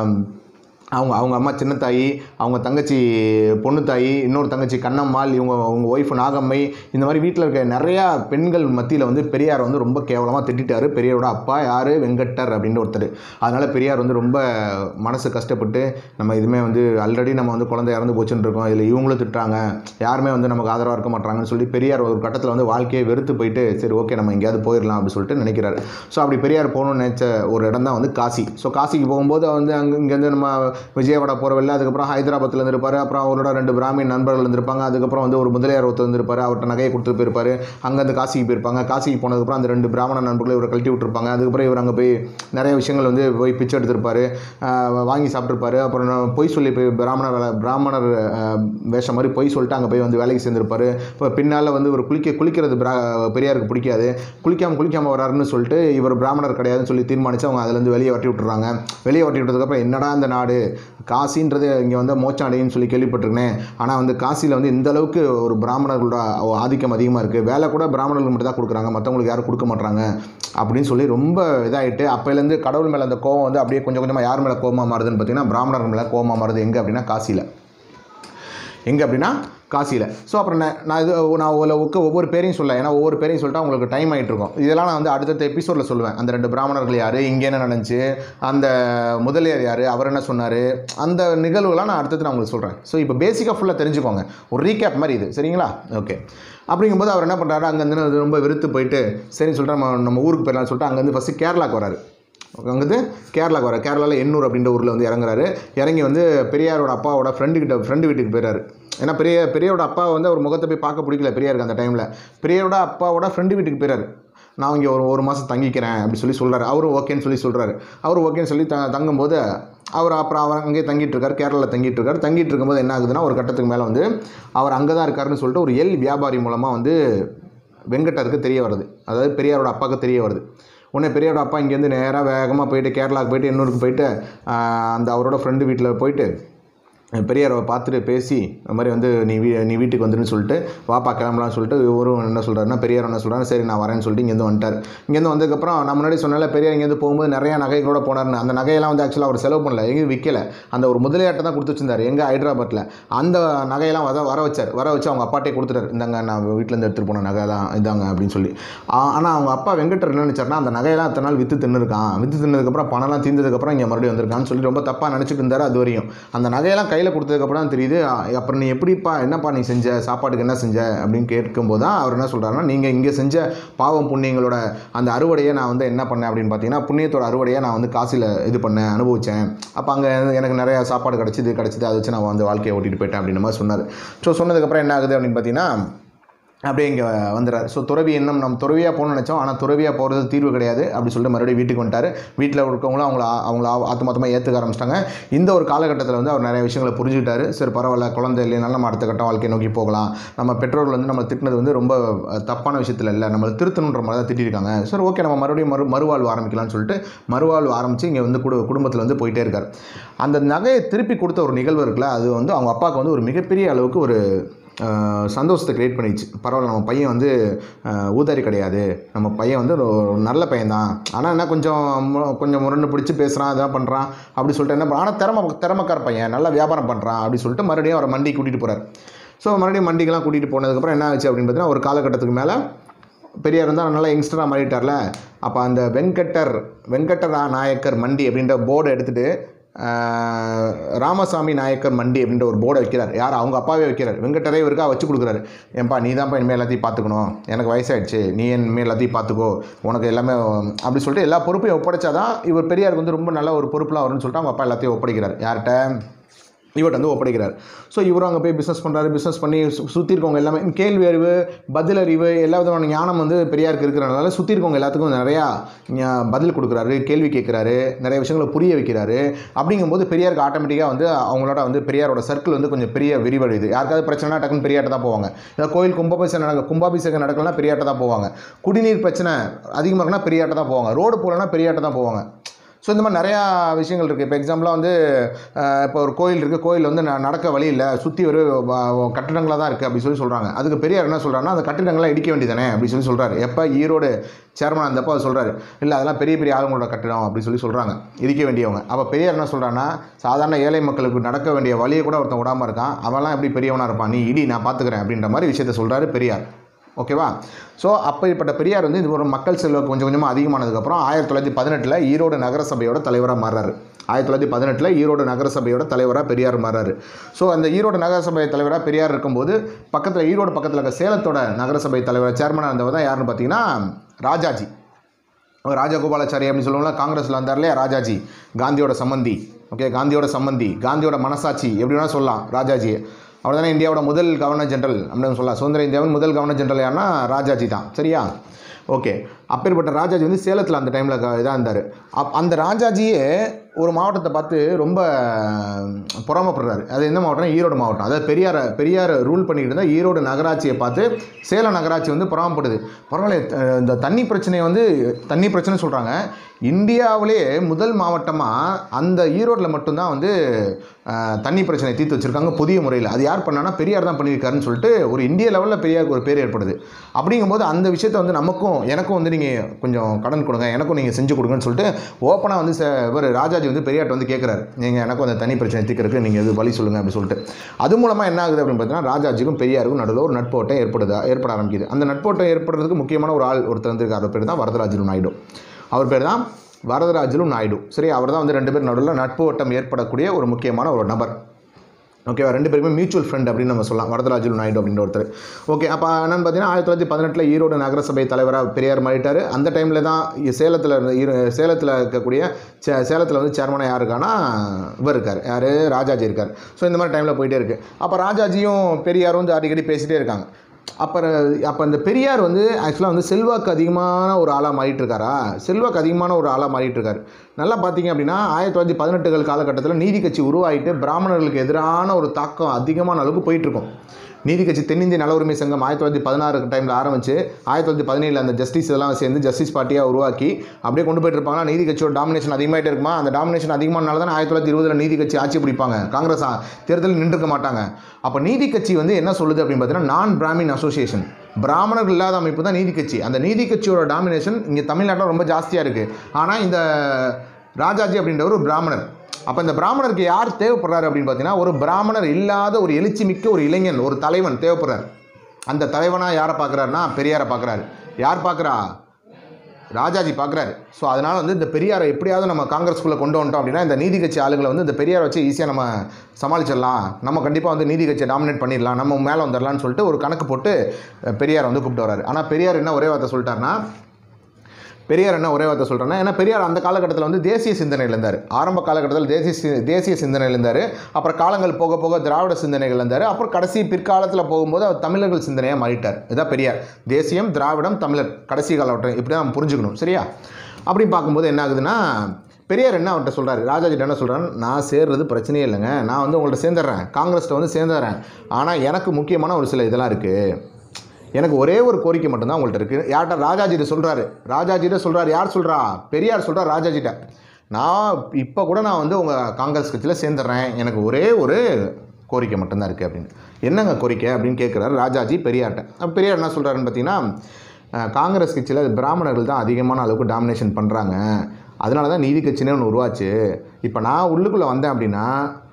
அவங்க அவங்க அம்மா சின்னத்தாயி, அவங்க தங்கச்சி பொண்ணு தாயி, இன்னொரு தங்கச்சி கண்ணம்மாள், இவங்க அவங்க ஒய்ஃபு நாகம்மை, இந்த மாதிரி வீட்டில் இருக்க நிறையா பெண்கள் மத்தியில் வந்து பெரியார் வந்து ரொம்ப கேவலமாக திட்டார். பெரியாரோட அப்பா யார் வெங்கட்டர் அப்படின்னு ஒருத்தர். அதனால் பெரியார் வந்து ரொம்ப மனசு கஷ்டப்பட்டு நம்ம இதுவுமே வந்து ஆல்ரெடி நம்ம வந்து குழந்தை இறந்து போச்சுன்னு இருக்கோம், இதில் இவங்களும் திட்டுறாங்க, யாருமே வந்து நமக்கு ஆதரவாக இருக்க மாட்டாங்கன்னு சொல்லி பெரியார் ஒரு கட்டத்தில் வந்து வாழ்க்கையை வெறுத்து போயிட்டு சரி ஓகே நம்ம எங்கேயாவது போயிடலாம் அப்படின்னு சொல்லிட்டு நினைக்கிறாரு. ஸோ அப்படி பெரியார் போகணும்னு நினச்ச ஒரு இடம் தான் வந்து காசி. ஸோ காசிக்கு போகும்போது வந்து அங்கே இங்கேருந்து நம்ம விஜயவாடா போகிற வெளில, அதுக்கப்புறம் ஹைதராபாத்தில் இருந்திருப்பார். அப்புறம் அவரோட ரெண்டு பிராமின் நண்பர்கள் இருந்திருப்பாங்க. அதுக்கப்புறம் வந்து ஒரு முதலியார் ஒருத்தர் இருந்திருப்பார், அவர்கிட்ட நகையை கொடுத்துட்டு போயிருப்பார். அங்கேருந்து காசிக்கு போயிருப்பாங்க. காசிக்கு போனதுக்கப்புறம் அந்த ரெண்டு பிராமண நண்பர்களை இவரை கழட்டி விட்டுருப்பாங்க. அதுக்கப்புறம் இவர் அங்கே போய் நிறைய விஷயங்கள் வந்து போய் பிச்சை எடுத்திருப்பார், வாங்கி சாப்பிட்ருப்பாரு. அப்புறம் பொய் சொல்லி போய் பிராமண வேலை பிராமணர் வேஷம் மாதிரி பொய் சொல்லிட்டு அங்கே போய் வந்து வேலைக்கு சேர்ந்திருப்பார். இப்போ பின்னால் வந்து இவர் குளிக்க குளிக்கிறது பிரா பெரியாருக்கு பிடிக்காது. குளிக்காமல் குளிக்காமல் வராருன்னு சொல்லிட்டு இவர் பிராமணர் கிடையாதுன்னு சொல்லி தீர்மானித்து அவங்க அதுலேருந்து வெளியே வட்டி விட்டுறாங்க. வெளியே வட்டி விட்டதுக்கப்புறம் என்னடா இந்த நாடு காசின்றது இங்கே வந்து மோட்சம் அடையுன்னு சொல்லி கேள்விப்பட்டிருக்கேன். ஆனால் வந்து காசியில் வந்து இந்த அளவுக்கு ஒரு பிராமணர்களோட ஆதிக்கம் அதிகமாக இருக்குது, வேலை கூட பிராமணர்கள் மட்டும் தான் கொடுக்குறாங்க, மற்றவங்களுக்கு யாரும் கொடுக்க மாட்டாங்க அப்படின்னு சொல்லி ரொம்ப இதாகிட்டு அப்போலேருந்து கடவுள் மேலே அந்த கோவம் வந்து அப்படியே கொஞ்சம் கொஞ்சமாக யார் மேலே கோவமாக மாறுதுன்னு பார்த்தீங்கன்னா பிராமணர்கள் மேலே கோவமாக மாறுது. எங்கே அப்படின்னா காசியில். எங்கே அப்படின்னா காசியில். ஸோ அப்புறம் நான் நான் இது நான் ஒவ்வொரு ஒவ்வொரு பேரையும் சொல்ல, ஏன்னா ஒவ்வொரு பேரையும் சொல்லிட்டு உங்களுக்கு டைம் ஆகிட்டு இருக்கும். இதெல்லாம் நான் வந்து அடுத்தடுத்த எபிசோடில் சொல்லுவேன். அந்த ரெண்டு பிராமணர்கள் யார், இங்கே என்ன நடந்துச்சு, அந்த முதலியார் யார், அவர் என்ன சொன்னார், அந்த நிகழ்வுலாம் நான் அடுத்தது நான் உங்களுக்கு சொல்கிறேன். ஸோ இப்போ பேசிக்காக ஃபுல்லாக தெரிஞ்சுக்கோங்க, ஒரு ரீகேப் மாதிரி இது, சரிங்களா? ஓகே. அப்படிங்கும்போது அவர் என்ன பண்ணுறாரு, அங்கேருந்து ரொம்ப வெறுத்து போயிட்டு சரின்னு சொல்லிட்டு நம்ம நம்ம ஊருக்கு போயிடலாம்னு சொல்லிட்டு அங்கேருந்து ஃபஸ்ட்டு கேரளாவுக்கு வராரு. அங்கேருந்து கேரளாவுக்கு வர கேரளாவில் எண்ணூர் அப்படின்ற ஊரில் வந்து இறங்குறாரு. இறங்கி வந்து பெரியாரோட அப்பாவோட ஃப்ரெண்டுக்கிட்ட ஃப்ரெண்டு வீட்டுக்கு போயிறாரு. ஏன்னா பெரிய பெரியாரோட அப்பா வந்து அவர் முகத்தை போய் பார்க்க பிடிக்கல பெரியாருக்கு அந்த டைமில். பெரியாரோட அப்பாவோட ஃப்ரெண்டு வீட்டுக்கு போயிறாரு. நான் இங்கே ஒரு ஒரு மாதம் தங்கிக்கிறேன் அப்படி சொல்லி சொல்கிறார். அவரும் ஓகேன்னு சொல்லி சொல்கிறாரு. அவரும் ஓகேன்னு சொல்லி த தங்கும்போது அவர் அப்புறம் அவர் அங்கேயே தங்கிட்டு இருக்கார், கேரளாவில் தங்கிட்டு இருக்கார். தங்கிட்டு இருக்கும்போது என்ன ஆகுதுன்னா ஒரு கட்டத்துக்கு மேலே வந்து அவர் அங்கே தான் இருக்காருன்னு சொல்லிட்டு ஒரு எல் வியாபாரி மூலமாக வந்து வெங்கட்டருக்கு தெரிய வருது, அதாவது பெரியாரோட அப்பாவுக்கு தெரிய வருது. உடனே பெரியாரோட அப்பா இங்கேருந்து நேராக வேகமாக போயிட்டு கேரளாவுக்கு போயிட்டு எண்ணூருக்கு போயிட்டு அந்த அவரோட ஃப்ரெண்டு வீட்டில் போயிட்டு பெரியாரை பார்த்துட்டு பேசி இந்த மாதிரி வந்து நீ வீ நீ வீட்டுக்கு வந்துடுன்னு சொல்லிட்டு வாப்பா கிளம்பலான்னு சொல்லிட்டு இவரும் என்ன சொல்கிறாருன்னா பெரியார் என்ன சொல்கிறாரு, சரி நான் வரேன்னு சொல்லிட்டு இங்கேருந்து வந்துட்டார். இங்கேருந்து வந்ததுக்கப்புறம் நான் முன்னாடி சொன்னால பெரியார் இங்கேருந்து போகும்போது நிறையா நகைகளோட போனார்னு. அந்த நகையெல்லாம் வந்து ஆக்சுவலாக அவர் செலவு பண்ணல, எங்கேயும் விற்கலை. அந்த ஒரு முதலியாட்டை தான் கொடுத்து வச்சிருந்தார் எங்கே ஹைதராபாத்தில். அந்த நகையெல்லாம் வர வர வச்சார். வர வச்சு அவங்க அப்பாட்டே கொடுத்துட்டார், இந்தாங்க நான் வீட்டிலேருந்து எடுத்துகிட்டு போன நகை தான் இதாங்க அப்படின்னு சொல்லி. ஆனால் அவங்க அப்பா வெங்கட்டர் என்ன நினச்சார்னா அந்த நகையெல்லாம் அத்தனை நாள் விற்று தின்னுருக்கான், விற்று தின்னதுக்கப்புறம் பணம்லாம் தீர்ந்ததுக்கப்புறம் இங்கே மறுபடியும் வந்திருக்கான்னு சொல்லி ரொம்ப தப்பாக நினச்சிட்டு இருந்தார். அது வரையும் அந்த நகையெல்லாம் கையில் கொடுத்ததுக்கப்புறம் தான் தெரியுது. அப்புறம் நீ எப்படிப்பா என்னப்பா நீ செஞ்ச சாப்பாட்டுக்கு என்ன செஞ்ச அப்படின்னு கேட்கும்போது தான் அவர் என்ன சொல்கிறாருன்னா, நீங்கள் இங்கே செஞ்ச பாவம் புண்ணியங்களோட அந்த அறுவடையை நான் வந்து என்ன பண்ணேன் அப்படின்னு பார்த்தீங்கன்னா புண்ணியத்தோட அறுவடையை நான் வந்து காசில் இது பண்ணேன், அனுபவித்தேன். அப்போ அங்கே எனக்கு நிறையா சாப்பாடு கிடச்சிது கிடச்சிது அதை வச்சு நான் வந்து வாழ்க்கையை ஓட்டிகிட்டு போயிட்டேன் அப்படின்ற மாதிரி சொன்னார். ஸோ சொன்னதுக்கப்புறம் என்ன ஆகுது அப்படின்னு பார்த்தீங்கன்னா அப்படியே இங்கே வந்துடுறாரு. ஸோ துறவி இன்னும் நம்ம துறவியாக போகணும்னு நினச்சோம், ஆனால் துறவியாக போகிறது தீர்வு கிடையாது அப்படி சொல்லிட்டு மறுபடியும் வீட்டுக்கு வந்துட்டார். வீட்டில் இருக்கவங்களும் அவங்கள அவங்கள ஆத்மாத்தமாக ஏற்றுக்க ஆரம்பிச்சிட்டாங்க. இந்த ஒரு காலகட்டத்தில் வந்து அவர் நிறைய விஷயங்களை புரிஞ்சுக்கிட்டாரு. சரி பரவாயில்ல, குழந்தை இல்லைனாலும் நம்ம அடுத்த கட்ட வாழ்க்கையை நோக்கி போகலாம், நம்ம பெற்றோர்கள் வந்து நம்ம திட்டினது வந்து ரொம்ப தப்பான விஷயத்தில் இல்லை, நம்ம திருத்தணுன்ற மாதிரி தான் திட்டிருக்காங்க, சரி ஓகே நம்ம மறுபடியும் மறு மறுவாழ்வு ஆரம்பிக்கலாம்னு சொல்லிட்டு மறுவாழ்வு ஆரம்பித்து இங்கே வந்து குடு குடும்பத்தில் வந்து போயிட்டே இருக்கார். அந்த நகையை திருப்பி கொடுத்த ஒரு நிகழ்வு இருக்குல்ல, அது வந்து அவங்க அப்பாவுக்கு வந்து ஒரு மிகப்பெரிய அளவுக்கு ஒரு சந்தோஷத்தை க்ரியேட் பண்ணிடுச்சு. பரவாயில்ல நம்ம பையன் வந்து ஊதாரி கிடையாது, நம்ம பையன் வந்து ஒரு நல்ல பையன்தான், ஆனால் என்ன கொஞ்சம் கொஞ்சம் முரண்டு பிடிச்சி பேசுகிறான் இதான் பண்ணுறான் அப்படி சொல்லிட்டு என்ன ஆனால் திறமை திறமைக்கார பையன் நல்லா வியாபாரம் பண்ணுறான் அப்படி சொல்லிட்டு மறுபடியும் அவரை மண்டி கூட்டிகிட்டு போகிறார். ஸோ மறுபடியும் மண்டிக்கெலாம் கூட்டிகிட்டு போனதுக்கப்புறம் என்ன ஆச்சு அப்படின்னு பார்த்தீங்கன்னா ஒரு காலகட்டத்துக்கு மேலே பெரியார் இருந்தால் நல்லா யங்ஸ்டராக மாறிட்டார்ல. அப்போ அந்த வெங்கட்டர் வெங்கட்டரா நாயக்கர் மண்டி அப்படின்ற போர்டை எடுத்துகிட்டு ராமசாமி நாயக்கர் மண்டி அப்படின்ற ஒரு போர்டை வைக்கிறார். யார் அவங்க அப்பாவே வைக்கிறார். வெங்கட்டரே இவருக்கா வச்சு கொடுக்குறாரு. ஏன்பா நீ தான்ப்பா இனிமேல் எல்லாத்தையும் பார்த்துக்கணும், எனக்கு வயசாகிடுச்சு, நீ இனிமேல் எல்லாத்தையும் பார்த்துக்கோ, உனக்கு எல்லாமே அப்படி சொல்லிட்டு எல்லா பொறுப்பையும் ஒப்படைச்சாதான் இவர் பெரியாருக்கு வந்து ரொம்ப நல்ல ஒரு பொறுப்புலாம் வரும்னு சொல்லிட்டு அவங்க அப்பா எல்லாத்தையும் ஒப்படைக்கிறார். யார்கிட்ட? இவர்கிட்ட வந்து ஒப்படைக்கிறார். ஸோ இவரும் அங்கே போய் பிஸ்னஸ் பண்ணுறாரு. பிஸ்னஸ் பண்ணி சுற்றி இருக்கவங்க எல்லாமே கேள்வி அறிவு பதில் அறிவு எல்லா விதமான ஞானம் வந்து பெரியாருக்கு இருக்கிறனால சுற்றி இருக்கவங்க எல்லாத்துக்கும் நிறையா பதில் கொடுக்குறாரு, கேள்வி கேட்குறாரு, நிறைய விஷயங்களை புரிய வைக்கிறாரு. அப்படிங்கும்போது பெரியாருக்கு ஆட்டோமேட்டிக்காக வந்து அவங்களோட வந்து பெரியாரோட சர்க்கிள் வந்து கொஞ்சம் பெரிய விரிவடையுது. யாருக்காவது பிரச்சனைனா டக்குன்னு பெரியார்ட்ட தான் போவாங்க. ஏதாவது கோயில் கும்பாபிஷேகம் நடக்க கும்பாபிஷேகம் நடக்கலன்னா பெரியார்ட்ட தான் போவாங்க. குடிநீர் பிரச்சனை அதிகமாக இருக்குன்னா பெரியார்ட்ட தான் போவாங்க. ரோடு போகலன்னா பெரியார்ட்ட தான் போவாங்க. ஸோ இந்த மாதிரி நிறையா விஷயங்கள் இருக்குது. இப்போ எக்ஸாம்பிளாக வந்து இப்போ ஒரு கோயில் இருக்குது, கோயில் வந்து நடக்க வழி இல்லை, சுற்றி ஒரு கட்டிடங்களாக தான் இருக்குது அப்படி சொல்லி சொல்கிறாங்க. அதுக்கு பெரியார் என்ன சொல்கிறாருன்னா அந்த கட்டிடங்கள்லாம் இடிக்க வேண்டியதானே அப்படி சொல்லி சொல்கிறாரு. எப்போ ஈரோடு சேர்மன் அந்தப்போ அவர் சொல்கிறாரு, இல்லை அதெல்லாம் பெரிய பெரிய ஆளுங்களோட கட்டிடம் அப்படி சொல்லி சொல்கிறாங்க, இடிக்க வேண்டியவங்க. அப்போ பெரியார் என்ன சொல்கிறான்னா சாதாரண ஏழை மக்களுக்கு நடக்க வேண்டிய வழியை கூட ஒருத்தன் விடாமல் இருக்கான், அவன்லாம் எப்படி பெரியவனாக இருப்பான், நீ இடி நான் பார்த்துக்கிறேன் அப்படின்ற மாதிரி விஷயத்தை சொல்கிறாரு பெரியார். ஓகேவா? ஸோ அப்படிப்பட்ட பெரியார் வந்து இது ஒரு மக்கள் செல்வாக்கு கொஞ்சம் கொஞ்சமாக அதிகமானதுக்கப்புறம் ஆயிரத்தி தொள்ளாயிரத்தி பதினெட்டில் ஈரோடு நகரசபையோட தலைவராக மாறுறாரு. ஆயிரத்தி தொள்ளாயிரத்தி பதினெட்டில் ஈரோடு நகரசபையோட தலைவராக பெரியார் மாறாரு. ஸோ அந்த ஈரோடு நகரசபை தலைவராக பெரியார் இருக்கும்போது பக்கத்தில் ஈரோடு பக்கத்தில் இருக்க சேலத்தோட நகரசபை தலைவர் சேர்மனாக இருந்தவர் தான் யாருன்னு பார்த்தீங்கன்னா ராஜாஜி. ராஜகோபாலாச்சாரி அப்படின்னு சொல்லுவாங்களா, காங்கிரஸில் வந்தார் இல்லையா ராஜாஜி, காந்தியோட சம்மந்தி. ஓகே, காந்தியோட சம்மந்தி, காந்தியோட மனசாட்சி எப்படி வேணால் சொல்லலாம் ராஜாஜி. அவர் தானே இந்தியாவோட முதல் கவர்னர் ஜெனரல் அப்படின்னு சொல்லலாம். சுதந்திர இந்தியாவின் முதல் கவர்னர் ஜெனரல் யாருன்னா ராஜாஜி தான். சரியா? ஓகே, அப்பேற்பட்ட ராஜாஜி வந்து சேலத்தில் அந்த டைமில் இதாக இருந்தார். அப் அந்த ராஜாஜியே ஒரு மாவட்டத்தை பார்த்து ரொம்ப பொறாமப்படுறாரு. அது என்ன மாவட்டம்? ஈரோடு மாவட்டம். அதாவது பெரியார் பெரியார் ரூல் பண்ணிக்கிட்டு இருந்தால் ஈரோடு நகராட்சியை பார்த்து சேலம் நகராட்சி வந்து பொறாமப்படுது. பரவாயில்ல, இந்த தண்ணி பிரச்சனையை வந்து தண்ணி பிரச்சனை சொல்கிறாங்க, இந்தியாவிலே முதல் மாவட்டமாக அந்த ஈரோட்டில் மட்டும்தான் வந்து தண்ணி பிரச்சனையை தீர்த்து வச்சுருக்காங்க புதிய முறையில். அது யார் பண்ணான்னா பெரியார் தான் பண்ணியிருக்காருன்னு சொல்லிட்டு ஒரு இந்திய லெவலில் பெரியாருக்கு ஒரு பேர் ஏற்படுது. அப்படிங்கும்போது அந்த விஷயத்தை வந்து நமக்கும் எனக்கும் வந்து நீங்கள் கொஞ்சம் கடன் கொடுங்க, எனக்கும் நீங்கள் செஞ்சு கொடுங்கன்னு சொல்லிட்டு ஓப்பனாக வந்து இவர் ராஜாஜி வந்து பெரியார்ட்ட வந்து கேட்குறாரு, நீங்கள் எனக்கும் அந்த தனி பிரச்சனை தீர்க்கறதுக்கு நீங்கள் எது வழி சொல்லுங்கள் அப்படின்னு சொல்லிட்டு. அது மூலமாக என்ன ஆகுது அப்படின்னு பார்த்தீங்கன்னா, ராஜாஜிக்கும் பெரியாருக்கும் நடுவில் ஒரு நட்போட்டம் ஏற்படுதா ஏற்பட ஆரம்பிக்குது. அந்த நட்போட்டம் ஏற்படுறதுக்கு முக்கியமான ஒரு ஆள் ஒருத்தர் வந்திருக்கார். அவர் பேர் தான் வரதராஜலு நாயுடு. அவர் பேர் தான் வரதராஜலு நாயுடு. சரி, அவர் தான் வந்து ரெண்டு பேர் நடுவில் நட்பு ஓட்டம் ஏற்படக்கூடிய ஒரு முக்கியமான ஒரு நபர். ஓகேவா? ரெண்டு பேருமே மியூச்சுவல் ஃப்ரெண்ட் அப்படின்னு நம்ம சொல்லலாம், வரதராஜலு நாயுடு அப்படின்ற ஒருத்தர். ஓகே, அப்போ என்னென்னு பார்த்தீங்கன்னா, ஆயிரத்தி தொள்ளாயிரத்தி பதினெட்டில் ஈரோடு நகரசபை தலைவராக பெரியார் மாறிட்டார். அந்த டைமில் தான் சேலத்தில் இருந்த சேலத்தில் இருக்கக்கூடிய சே சேலத்தில் வந்து சேர்மனாக யார் இருக்கான்னா இவர் இருக்கார், யார்? ராஜாஜி இருக்கார். ஸோ இந்த மாதிரி டைமில் போயிட்டே இருக்குது. அப்போ ராஜாஜியும் பெரியாரும் வந்து அடிக்கடி பேசிகிட்டே இருக்காங்க. அப்புறம் அப்போ இந்த பெரியார் வந்து ஆக்சுவலாக வந்து செல்வாக்கு அதிகமான ஒரு ஆளாக மாறிட்டு இருக்காரா, செல்வாக்கு அதிகமான ஒரு ஆளாக மாறிட்டு இருக்காரு. நல்லா பார்த்தீங்க அப்படின்னா, ஆயிரத்தி தொள்ளாயிரத்தி பதினெட்டுகள் காலகட்டத்தில் நீதி கட்சி உருவாகிட்டு பிராமணர்களுக்கு எதிரான ஒரு தாக்கம் அதிகமான அளவுக்கு போயிட்டுருக்கும். நீதி கட்சி தென்னிந்திய நல உரிமை சங்கம் ஆயிரத்தி தொள்ளாயிரத்தி பதினாறு டைமில் ஆரம்பிச்சு ஆயிரத்தி தொள்ளாயிரத்தி பதினேழில் அந்த ஜஸ்டிஸ் எல்லாம் சேர்ந்து ஜஸ்டிஸ் பார்ட்டியாக உருவாக்கி அப்படியே கொண்டு போயிட்டு இருப்பாங்கன்னா, நீதி கட்சியோட டாமினேஷன் அதிகமாகிட்டே இருக்குமா. அந்த டாமினேஷன் அதிகமானால தான் ஆயிரத்தி தொள்ளாயிரத்தி இருபதில் நீதி கட்சி ஆட்சி பிடிப்பாங்க, காங்கிரஸ் தேர்தலில் நின்றுக்க மாட்டாங்க. அப்போ நீதி கட்சி வந்து என்ன சொல்லுது அப்படின்னு பார்த்தீங்கன்னா, நான் பிராமின் அசோசியேஷன், பிராமணர்கள் இல்லாத அமைப்பு தான் நீதி கட்சி. அந்த நீதி கட்சியோட டாமினேஷன் இங்கே தமிழ்நாட்டில் ரொம்ப ஜாஸ்தியாக இருக்குது. ஆனால் இந்த ராஜாஜி அப்படின்றவர் ஒரு பிராமணர். அப்போ இந்த பிராமணருக்கு யார் தேவைப்படுறாரு அப்படின்னு பார்த்தீங்கன்னா, ஒரு பிராமணர் இல்லாத ஒரு எழுச்சி மிக்க ஒரு இளைஞன், ஒரு தலைவன் தேவைப்படுறார். அந்த தலைவனாக யாரை பார்க்குறாருன்னா பெரியாரை பார்க்குறாரு. யார் பார்க்குறா? ராஜாஜி பார்க்குறாரு. ஸோ அதனால் வந்து இந்த பெரியாரை எப்படியாவது நம்ம காங்கிரஸ்குள்ளே கொண்டு வந்துட்டோம் அப்படின்னா, இந்த நீதி கட்சி ஆளுங்களை வந்து இந்த பெரியாரை வச்சு ஈஸியாக நம்ம சமாளிச்சிடலாம், நம்ம கண்டிப்பாக வந்து நீதி கட்சியை டாமினேட் பண்ணிடலாம், நம்ம மேலே வந்துடலான்னு சொல்லிட்டு ஒரு கணக்கு போட்டு பெரியார் வந்து கூப்பிட்டு வர்றாரு. ஆனால் பெரியார் என்ன ஒரே வார்த்தை சொல்லிட்டாருன்னா, பெரியார் என்ன ஒரே வார்த்தை சொல்கிறேன்னா, ஏன்னா பெரியார் அந்த காலகட்டத்தில் வந்து தேசிய சிந்தனையில் இருந்தார். ஆரம்ப காலகட்டத்தில் தேசிய தேசிய சிந்தனையில் இருந்தார். அப்புறம் காலங்கள் போக போக திராவிட சிந்தனைகள் இருந்தார். அப்புறம் கடைசி பிற்காலத்தில் போகும்போது அவர் தமிழர்கள் சிந்தனையாக மாறிட்டார். இதுதான் பெரியார். தேசியம், திராவிடம், தமிழர், கடைசி காலகட்டம் இப்படி தான் நம்ம புரிஞ்சுக்கணும். சரியா? அப்படி பார்க்கும்போது என்ன ஆகுதுன்னா, பெரியார் என்ன அவர்கிட்ட சொல்கிறாரு, ராஜாஜிட்ட என்ன சொல்கிறாரு, நான் சேர்றது பிரச்சனையே இல்லைங்க, நான் வந்து உங்கள்கிட்ட சேர்ந்துடுறேன், காங்கிரஸ்கிட்ட வந்து சேர்ந்துடுறேன். ஆனால் எனக்கு முக்கியமான ஒரு சில இதெல்லாம் இருக்குது, எனக்கு ஒரே ஒரு கோரிக்கை மட்டும்தான் உங்கள்கிட்ட இருக்குது. யார்கிட்ட? ராஜாஜிட்ட சொல்கிறாரு. ராஜாஜிட்ட சொல்கிறார். யார் சொல்கிறா? பெரியார் சொல்கிறார் ராஜாஜிட்ட, நான் இப்போ கூட நான் வந்து உங்கள் காங்கிரஸ் கட்சியில் சேர்ந்துடுறேன், எனக்கு ஒரே ஒரு கோரிக்கை மட்டும்தான் இருக்குது அப்படின்னு. என்னங்க கோரிக்கை அப்படின்னு கேட்குறாரு ராஜாஜி பெரியார்கிட்ட. அப்போ பெரியார் என்ன சொல்கிறாருன்னு பார்த்தீங்கன்னா, காங்கிரஸ் கட்சியில் பிராமணர்கள் தான் அதிகமான அளவுக்கு டாமினேஷன் பண்ணுறாங்க, அதனால தான் நீதி கட்சினே ஒன்று உருவாச்சு. இப்போ நான் உள்ளுக்குள்ளே வந்தேன் அப்படின்னா